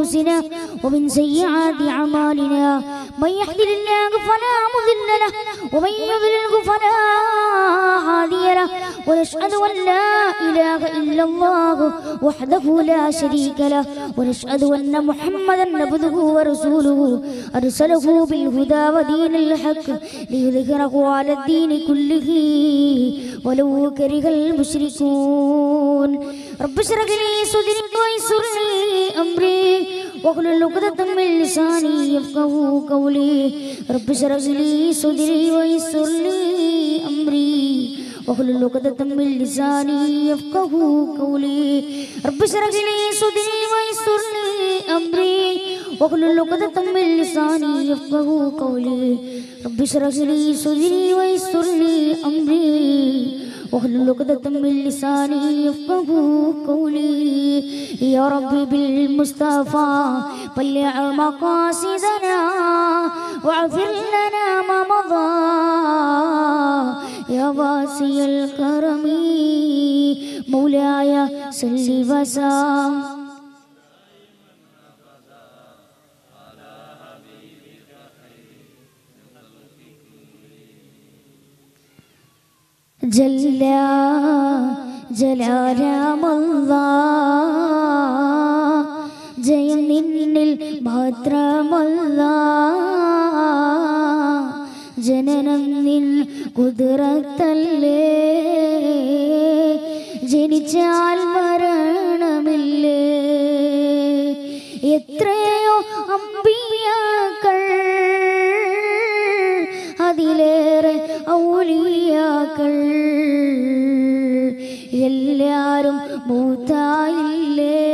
أنفسنا ومن سيئات أعمالنا من يهده الله فلا مضل له ومن يضلل فلا هادي له ونشهد أن لا إله إلا الله وحده لا شريك له ونشهد أن محمدا عبده ورسوله أرسله بالهدى ودين الحق ليظهره على الدين كله ولو كره المشركون رب اشرح لي صدري ويسر لي أمري واحلل عقدة من لساني يفقهوا قولي رب اشرح لي صدري ويسر لي أمري واحلل عقدة من لساني يفقهوا قولي رب اشرح لي صدري ويسر لي أمري واحلل عقدة من لساني يفقهوا قولي رب اشرح لي صدري ويسر لي أمري واحلل عقدة من لساني يفقهوا قولي يا ربي بالمصطفى بلغ مقاصدنا واغفر لنا ما مضى يا واسع الكرم مولاي صل وسلم جل ജലാലമല്ലാഹ് ജയം നിന്നിൽ മാത്രമല്ലാഹ് ജനനം നിൻ ഖുദ്റത്തല്ലേ ജനിച്ചാൽ മരണമില്ലേ എത്രയോ അമ്പിയാക്കൾ അതിലേറെ ഔലിയാക്കൾ എല്ലാരും മൂത്തായില്ലേ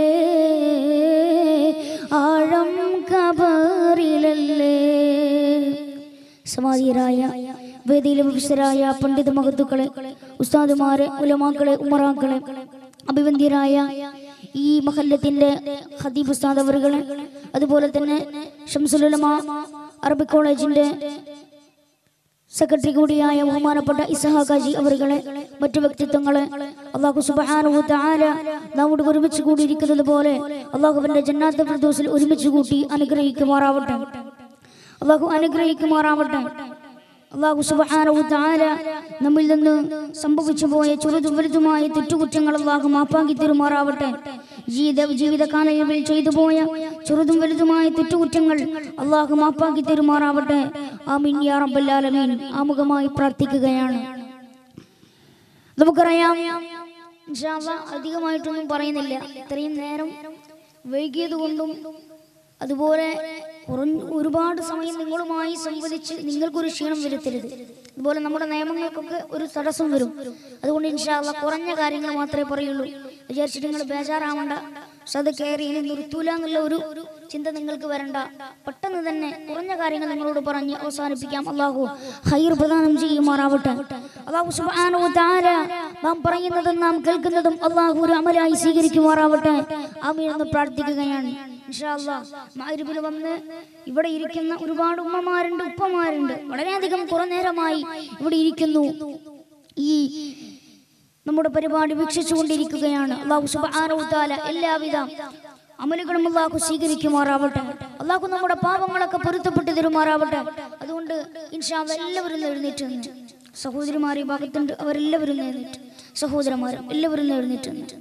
ആഴം കബറിലല്ലേ സമാധിയരായ വേദിയിലെ വിശിഷ്ടരായ പണ്ഡിത മഹത്തുക്കളെ ഉസ്താദുമാരെ ഉലമാക്കളെ ഉമറാക്കളെ അഭിവന്ദ്യരായ ഈ മഹല്ലത്തിന്റെ ഖതീബ് ഉസ്താദ് അവറുകളെ അതുപോലെ തന്നെ ഷംസുൽ ഉലമ അറബിക് കോളേജിന്റെ സെക്രട്ടറി കൂടിയായ ബഹുമാനപ്പെട്ട ഇസ്ഹാഖ് ഹാജി അവറുകളെ മറ്റു വ്യക്തിത്വങ്ങളെ അല്ലാഹു സുബ്ഹാനഹു വ തആല നമ്മോട് ഒരുമിച്ച് കൂടിയിരിക്കുന്നത് പോലെ അല്ലാഹുവിന്റെ ജന്നാത്തുൽ ഫിർദൗസിൽ ഒരുമിച്ച് കൂട്ടി അനുഗ്രഹിക്കുമാറാവട്ടെ അല്ലാഹു അനുഗ്രഹിക്കുമാറാവട്ടെ അല്ലാഹു സുബ്ഹാനഹു വ തആല നമ്മിൽ നിന്ന് സംഭവിച്ചു പോയ ചെറുതും വലുതുമായ തെറ്റുകുറ്റങ്ങൾ അല്ലാഹു മാപ്പാക്കി തരുമാറാവട്ടെ ജീവിതകാലയളവിൽ ചെയ്തു പോയ ചെറുതും വലുതുമായ തെറ്റുകുറ്റങ്ങൾ അല്ലാഹു മാപ്പാക്കി തരുമാറാവട്ടെ ആമീൻ യാ റബ്ബൽ ആലമീൻ ആമുഖമായി പ്രാർത്ഥിക്കുകയാണ് നമുക്കറിയാം ഇൻഷാ അല്ലാഹ് അധികമായിട്ടൊന്നും പറയുന്നില്ല ഇത്രയും നേരം വൈകിയത് കൊണ്ടും അതുപോലെ ഒരുപാട് സമയം നിങ്ങളുമായി സംവദിച്ച് നിങ്ങൾക്കൊരു ക്ഷീണം വരുത്തരുത് അതുപോലെ നമ്മുടെ നിയമങ്ങൾക്കൊക്കെ ഒരു തടസ്സം വരും അതുകൊണ്ട് ഇൻഷാ അല്ലാഹ് കുറഞ്ഞ കാര്യങ്ങൾ മാത്രമേ പറയുള്ളൂ വിചാരിച്ചിട്ട് നിങ്ങൾ ബേജാറാവണ്ട അത് കയറി ഇനി നിർത്തൂല എന്നുള്ള ഒരു ചിന്ത നിങ്ങൾക്ക് വരണ്ട പെട്ടെന്ന് തന്നെ കുറഞ്ഞ കാര്യങ്ങൾ നിങ്ങളോട് പറഞ്ഞ് അവസാനിപ്പിക്കാം അല്ലാഹു ഖൈർ പ്രദാനം ചെയ്യുമാറാവട്ടെ അല്ലാഹു സുബ്ഹാനഹു വ തആല നാം പറയുന്നതും നാം കേൾക്കുന്നതും അല്ലാഹു ഒരു അമലായി സ്വീകരിക്കുമാറാവട്ടെ ആമീൻ എന്ന് പ്രാർത്ഥിക്കുകയാണ് ഇൻഷാ അല്ലാഹ് മഗ്‌രിബിൽ വന്ന് ഇവിടെ ഇരിക്കുന്ന ഒരുപാട് ഉമ്മമാരുണ്ട് ഉപ്പമാരുണ്ട് വളരെയധികം കുറേ നേരമായി ഇവിടെ ഇരിക്കുന്നു ഈ നമ്മുടെ പരിപാടി വീക്ഷിച്ചുകൊണ്ടിരിക്കുകയാണ് അല്ലാഹു സുബ്ഹാനഹു വ തആല എല്ലാവിധ അമലുകളും അല്ലാഹു സ്വീകരിക്കുമാറാവട്ടെ അല്ലാഹു നമ്മുടെ പാപങ്ങളൊക്കെ പൊരുത്തപ്പെട്ടു തരുമാറാവട്ടെ അതുകൊണ്ട് ഇൻഷാ അല്ലാഹ് എല്ലാവരും എഴുന്നേറ്റ് നിന്ന് സഹോദരിമാരെ ഭാഗത്തുണ്ട് അവരെല്ലാവരും എഴുന്നേറ്റ് സഹോദരന്മാരും എല്ലാവരും എഴുന്നേറ്റ് നിന്ന്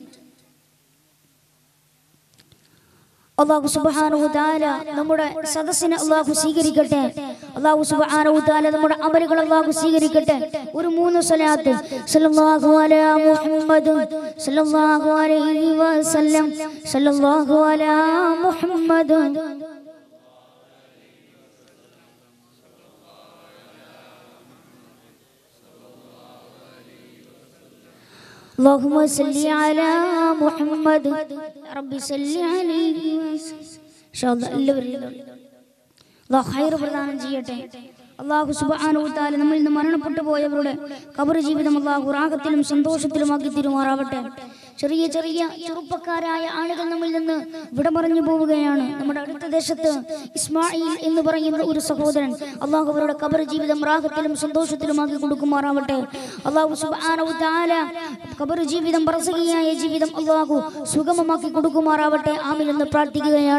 അല്ലാഹു സുബ്ഹാനഹു വ തആല നമ്മുടെ സദസ്സിനെ അല്ലാഹു സ്വീകരിക്കട്ടെ അല്ലാഹു സുബ്ഹാനഹു വ തആല നമ്മുടെ അമലുകൾ അല്ലാഹു സ്വീകരിക്കട്ടെ ഒരു 3 സ്വലാത്ത് സല്ലല്ലാഹു അലാ മുഹമ്മദ് സല്ലല്ലാഹു അലൈഹി വസല്ലം സല്ലല്ലാഹു അലാ മുഹമ്മദ് اللهم صل على محمد رب صل عليه وسلم ان شاء الله എല്ലാവരും അല്ലാഹു ഖൈർ പ്രദാനം ചെയ്യട്ടെ അല്ലാഹു സുബ്ഹാനഹു വ തആല നമ്മിൽ നിന്ന് മരണപ്പെട്ടു പോയവരുടെ ഖബർ ജീവിതം അല്ലാഹു റാഹത്തിലും സന്തോഷത്തിലും ആക്കി തരുമാറാവട്ടെ ചെറിയ ചെറിയ ചെറുപ്പക്കാരായ ആളുകൾ നമ്മിൽ നിന്ന് വിട പറഞ്ഞു പോവുകയാണ് നമ്മുടെ അടുത്ത ദേശത്ത് ഇസ്മായിൽ എന്ന് പറയുന്ന ഒരു സഹോദരൻ അല്ലാഹു അവരുടെ ഖബർ ജീവിതം റാഹത്തിലും സന്തോഷത്തിലും ആക്കി കൊടുക്കുമാറാവട്ടെ അല്ലാഹു സുബ്ഹാനഹു വ തആല ഖബർ ജീവിതം ബർസഖിയായ ജീവിതം അല്ലാഹു സുഗമമാക്കി കൊടുക്കുമാറാവട്ടെ ആമീൻ എന്ന് പ്രാർത്ഥിക്കുകയാണ്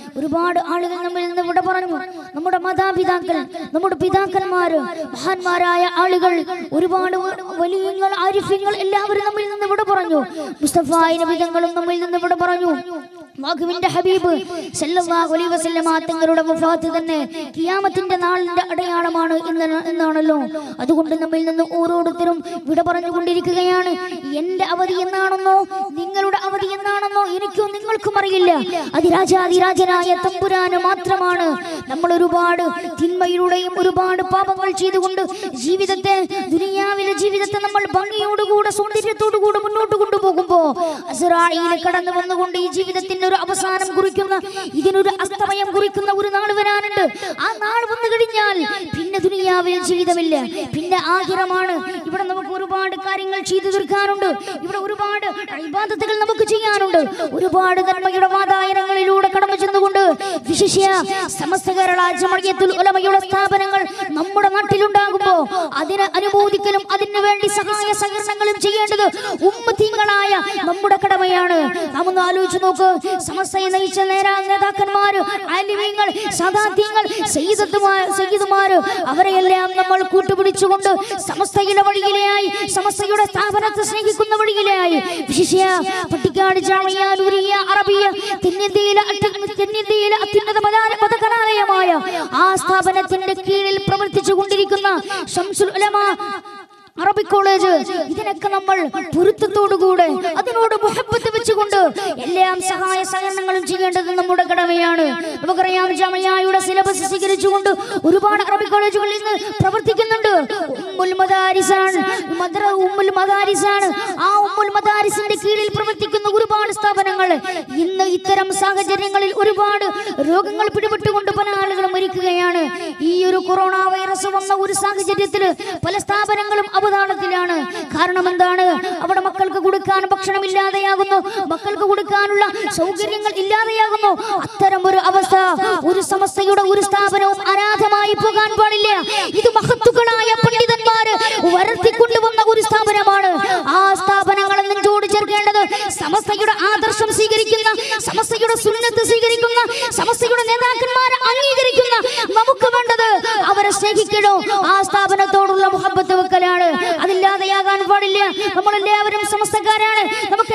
ഒരുപാട് ആളുകൾ നമ്മിൽ നിന്ന് വിട പറഞ്ഞു. നമ്മുടെ മാതാപിതാക്കൾ, നമ്മുടെ പിതാക്കന്മാര്, മഹാന്മാരായ ആളുകൾ, ഒരുപാട് വലിയങ്ങൾ, ആരിഫ്യങ്ങൾ എല്ലാവരും നമ്മിൽ നിന്ന് വിട പറഞ്ഞു. മുസ്തഫ നബി തങ്ങളും നമ്മിൽ നിന്ന് വിട പറഞ്ഞു. അല്ലാഹുവിന്റെ ഹബീബ് സല്ലല്ലാഹു അലൈഹി വസല്ലമ തങ്ങളുടെ വഫാത്ത് തന്നെ ഖിയാമത്തിന്റെ നാളിന്റെ അടയാളമാണ് എന്നാണല്ലോ. അതുകൊണ്ട് നമ്മിൽ നിന്ന് ഓരോരുത്തരും വിട പറഞ്ഞുകൊണ്ടിരിക്കുകയാണ്. എന്റെ അവധി എന്നാണെന്നോ നിങ്ങളുടെ അവധി എന്നാണെന്നോ എനിക്കോ നിങ്ങൾക്കും അറിയില്ല. അതിരാജാതിരാജനായ തമ്പുരാന് മാത്രമാണ്. നമ്മൾ ഒരുപാട് തിന്മയിലൂടെയും ഒരുപാട് പാപങ്ങൾ ചെയ്തുകൊണ്ട് ജീവിതത്തെ, ദുനിയാവിലെ ജീവിതത്തെ നമ്മൾ ഭംഗിയോടുകൂടെ സൗന്ദര്യത്തോടുകൂടെ മുന്നോട്ട് കൊണ്ടുപോകുമ്പോ അസ്റായീൽ കടന്നു വന്നുകൊണ്ട് ഈ ജീവിതത്തിന്റെ ഒരു അവസാനം കുറിക്കുന്ന, ഇതിനൊരു അസ്തമയം കുറിക്കുന്ന ഒരു നാൾ വരാനുണ്ട്. ആ നാൾ വന്നു കഴിഞ്ഞാൽ പിന്നെ ദുനിയാവിൽ ജീവിതമില്ല, പിന്നെ ആഖിറമാണ്. ഇവിടെ നമുക്ക് ഒരുപാട് കാര്യങ്ങൾ ചെയ്തു തീർക്കാനുണ്ട്. ഇവിടെ ഒരുപാട് ഇബാദത്തുകൾ നമുക്ക് ചെയ്യാനുണ്ട്. ഒരുപാട് നന്മയുടെ വാതായനങ്ങളിലൂടെ കടന്നു ചെന്നുകൊണ്ട് വിശിഷ്യ സമസ്ത കേരള ജമഅത്തുൽ ഉലമയുടെ സ്ഥാപനങ്ങൾ നമ്മുടെ നാട്ടിലുണ്ടാകുമ്പോ അതിനെ അനുമോദിക്കലും അതിനു വേണ്ടി സഹായ സഹകരണങ്ങളും ചെയ്യേണ്ടത് ഉമ്മത്തികളായ നമ്മുടെ കടമയാണ്. നാം ഒന്ന് ആലോചിച്ച് നോക്ക്. സമസ്തയെ നയിച്ച നേതാക്കന്മാര്, ആലിമീങ്ങൾ, സദാത്യങ്ങൾ, സയ്യിദുമാര്, അവരെയെല്ലാം നമ്മൾ കൂട്ടുപിടിച്ചുകൊണ്ട് സമസ്തയുടെ വഴിയിലായി, സമസ്തയുടെ സ്ഥാപനത്തെ സ്നേഹിക്കുന്ന വഴിയിലായി വിശിഷ്യ പട്ടിക്കാട് ജാമിഅ നൂരിയ അറബിയ തെന്നിന്ത്യയിലെ അത്യുന്നത മതകലാലയമായ ആ സ്ഥാപനത്തിന്റെ കീഴിൽ പ്രവർത്തിച്ചു കൊണ്ടിരിക്കുന്ന ശംസുൽ ഉലമ അറബിക് കോളേജ്, ഇതിനൊക്കെ നമ്മൾ പൊരുത്തത്തോടുകൂടെ അതിനോട് മുഹബ്ബത്ത് വെച്ചുകൊണ്ട് എല്ലാം സഹായ സഹകരണങ്ങളും ചെയ്യേണ്ടത് നമ്മുടെ കടമയാണ്. നമുക്കറിയാം, ജാമിഅയുടെ സിലബസ് സ്വീകരിച്ചുകൊണ്ട് ഒരുപാട് അറബിക് കോളേജുകളിൽ നിന്ന് പ്രവർത്തിക്കുന്നുണ്ട്. ഉമ്മുൽ മദാരിസാണ്. ആ ഉമ്മുൽ മദാരിസിന്റെ കീഴിൽ പ്രവർത്തിക്കുന്ന ഒരുപാട് സ്ഥാപനങ്ങൾ ഇന്ന് ഇത്തരം സാഹചര്യങ്ങളിൽ ഒരുപാട് രോഗങ്ങൾ പിടിപെട്ടുകൊണ്ട് പല ആളുകളും മരിക്കുകയാണ്. ഈ ഒരു കൊറോണ വൈറസ് വന്ന ഒരു സാഹചര്യത്തിൽ പല സ്ഥാപനങ്ങളും അവതാളത്തിലാണ്. കാരണം എന്താണ്? അവിടെ മക്കൾക്ക് കൊടുക്കാൻ ഭക്ഷണം ഇല്ലാതെയാകുന്നു, മക്കൾക്ക് കൊടുക്കാനുള്ള സൗകര്യങ്ങൾ ഇല്ലാതെയാകുന്നു. അത്തരം ഒരു അവസ്ഥ ഒരു സമസ്തയുടെ ഒരു സ്ഥാപനവും അനാഥമായി പോകാൻ പാടില്ല. ഇത് മഹത്തുക്കളായ പണ്ഡിതന്മാര് വളർത്തിക്കൊണ്ടുവന്ന ഒരു സ്ഥാപനമാണ്. ആ സ്ഥാപനങ്ങളെ നെഞ്ചോട് ചേർക്കേണ്ടത് സമസ്തയുടെ ആദർശം സ്വീകരിക്കുന്ന, സമസ്തയുടെ സുന്നത്ത് സ്വീകരിക്കുന്ന, സമസ്തയുടെ നേതാക്കന്മാരെ അംഗീകരിക്കുന്ന നമുക്ക് വേണ്ടത് അവരെ സ്നേഹിക്കണോ, ആ സ്ഥാപനത്തോടുള്ള മുഹബ്ബത്ത് വെക്കലാണ്. അതില്ലാതെയാകാൻ പാടില്ല. നമ്മളെല്ലാവരും സമസ്തക്കാരാണ്. നമുക്ക്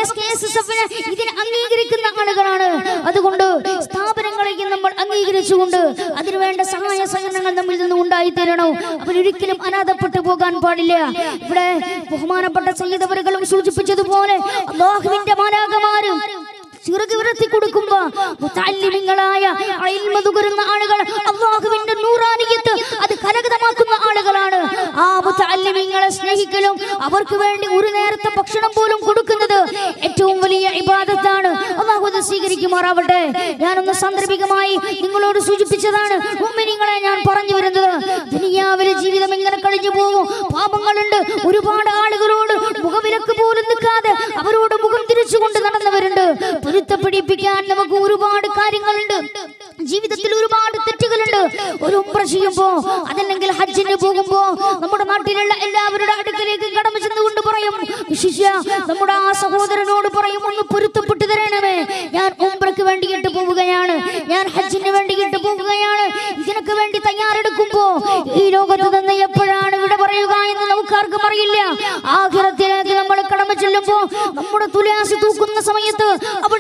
ഇതിനെ അംഗീകരിക്കുന്ന ആളുകളാണ്. അതുകൊണ്ട് സ്ഥാപനങ്ങളെയും നമ്മൾ അംഗീകരിച്ചുകൊണ്ട് അതിനുവേണ്ട സഹായ സഹകരണങ്ങൾ നമ്മിൽ നിന്ന് ഉണ്ടായിത്തീരണം. അവരൊരിക്കലും അനാഥപ്പെട്ടു പോകാൻ പാടില്ല. ഇവിടെ ബഹുമാനപ്പെട്ട സയ്യിദ് അവറുകളും സൂചിപ്പിച്ചതുപോലെ അല്ലാഹുവിന്റെ മാലാഖമാരും ചിറക് വിറത്തി കൊടുക്കുമ്പോ മുതഅല്ലിമീങ്ങളായ ഇൽമ നുകരുന്ന ആളുകൾ, അല്ലാഹുവിന്റെ നൂറാനിയത്ത് അത് കരഗതമാക്കുന്ന ആളുകളാണ്. ആ മുതഅല്ലിമീങ്ങളെ സ്നേഹിക്കലും അവർക്ക് വേണ്ടി ഒരു നേരത്തെ ഭക്ഷണം പോലും കൊടുക്കുന്നത് ഏറ്റവും വലിയ ഇബാദത്താണ്. അല്ലാഹു അത് സ്വീകരിക്കുമാറാവട്ടെ. ഞാനൊന്ന് സാന്ദർഭികമായി നിങ്ങളോട് സൂചിപ്പിച്ചതാണ്. മുഅ്മിനീങ്ങളെ, ഞാൻ പറഞ്ഞു വരുന്നത്, ദുനിയാവിലെ ജീവിതം ഇങ്ങനെ കഴിഞ്ഞു പോകും. പാപങ്ങളുണ്ട്. ഒരുപാട് ആളുകളോട് മുഖവിലക്ക് പോലും നിൽക്കാതെ അവരോട് മുഖം തിരിച്ചുകൊണ്ട് നടന്നവരുണ്ട്. പൊരുത്തപ്പെടിപ്പിക്കാൻ നമുക്ക് ഒരുപാട് കാര്യങ്ങളുണ്ട്. ജീവിതത്തിൽ ഒരുപാട് തെറ്റുകളുണ്ട്. ഒരു ഉംറ ചെയ്യുമ്പോ, അതല്ലെങ്കിൽ ഹജ്ജിന് പോകുമ്പോ നമ്മുടെ നാട്ടിലുള്ള എല്ലാവരുടെ അടുക്കലേക്ക് കടന്നു ചെന്നുകൊണ്ട് പറയും, വിശിഷ്യ നമ്മുടെ ആ സഹോദരനോട് പറയും, ഒന്ന് പൊരുത്തപ്പെട്ടു തരണമേ. ഞാൻ ഉംറയ്ക്ക് വേണ്ടിയിട്ട് പോവുകയാണ്, ഞാൻ ഹജ്ജിന് വേണ്ടിയിട്ട് പോവുകയാണ്. ഇതിനൊക്കെ വേണ്ടി തയ്യാറെടുക്കുമ്പോ ഈ ലോകത്ത് നിന്ന് എപ്പോഴാണ് വിട പറയുക എന്ന് നമുക്കാർക്കും അറിയില്ല. ആഖിറത്തിലേക്ക് നമ്മൾ കടന്നു ചെല്ലുമ്പോ നമ്മുടെ തുലാസ് തൂക്കുന്ന സമയത്ത് അവിടെ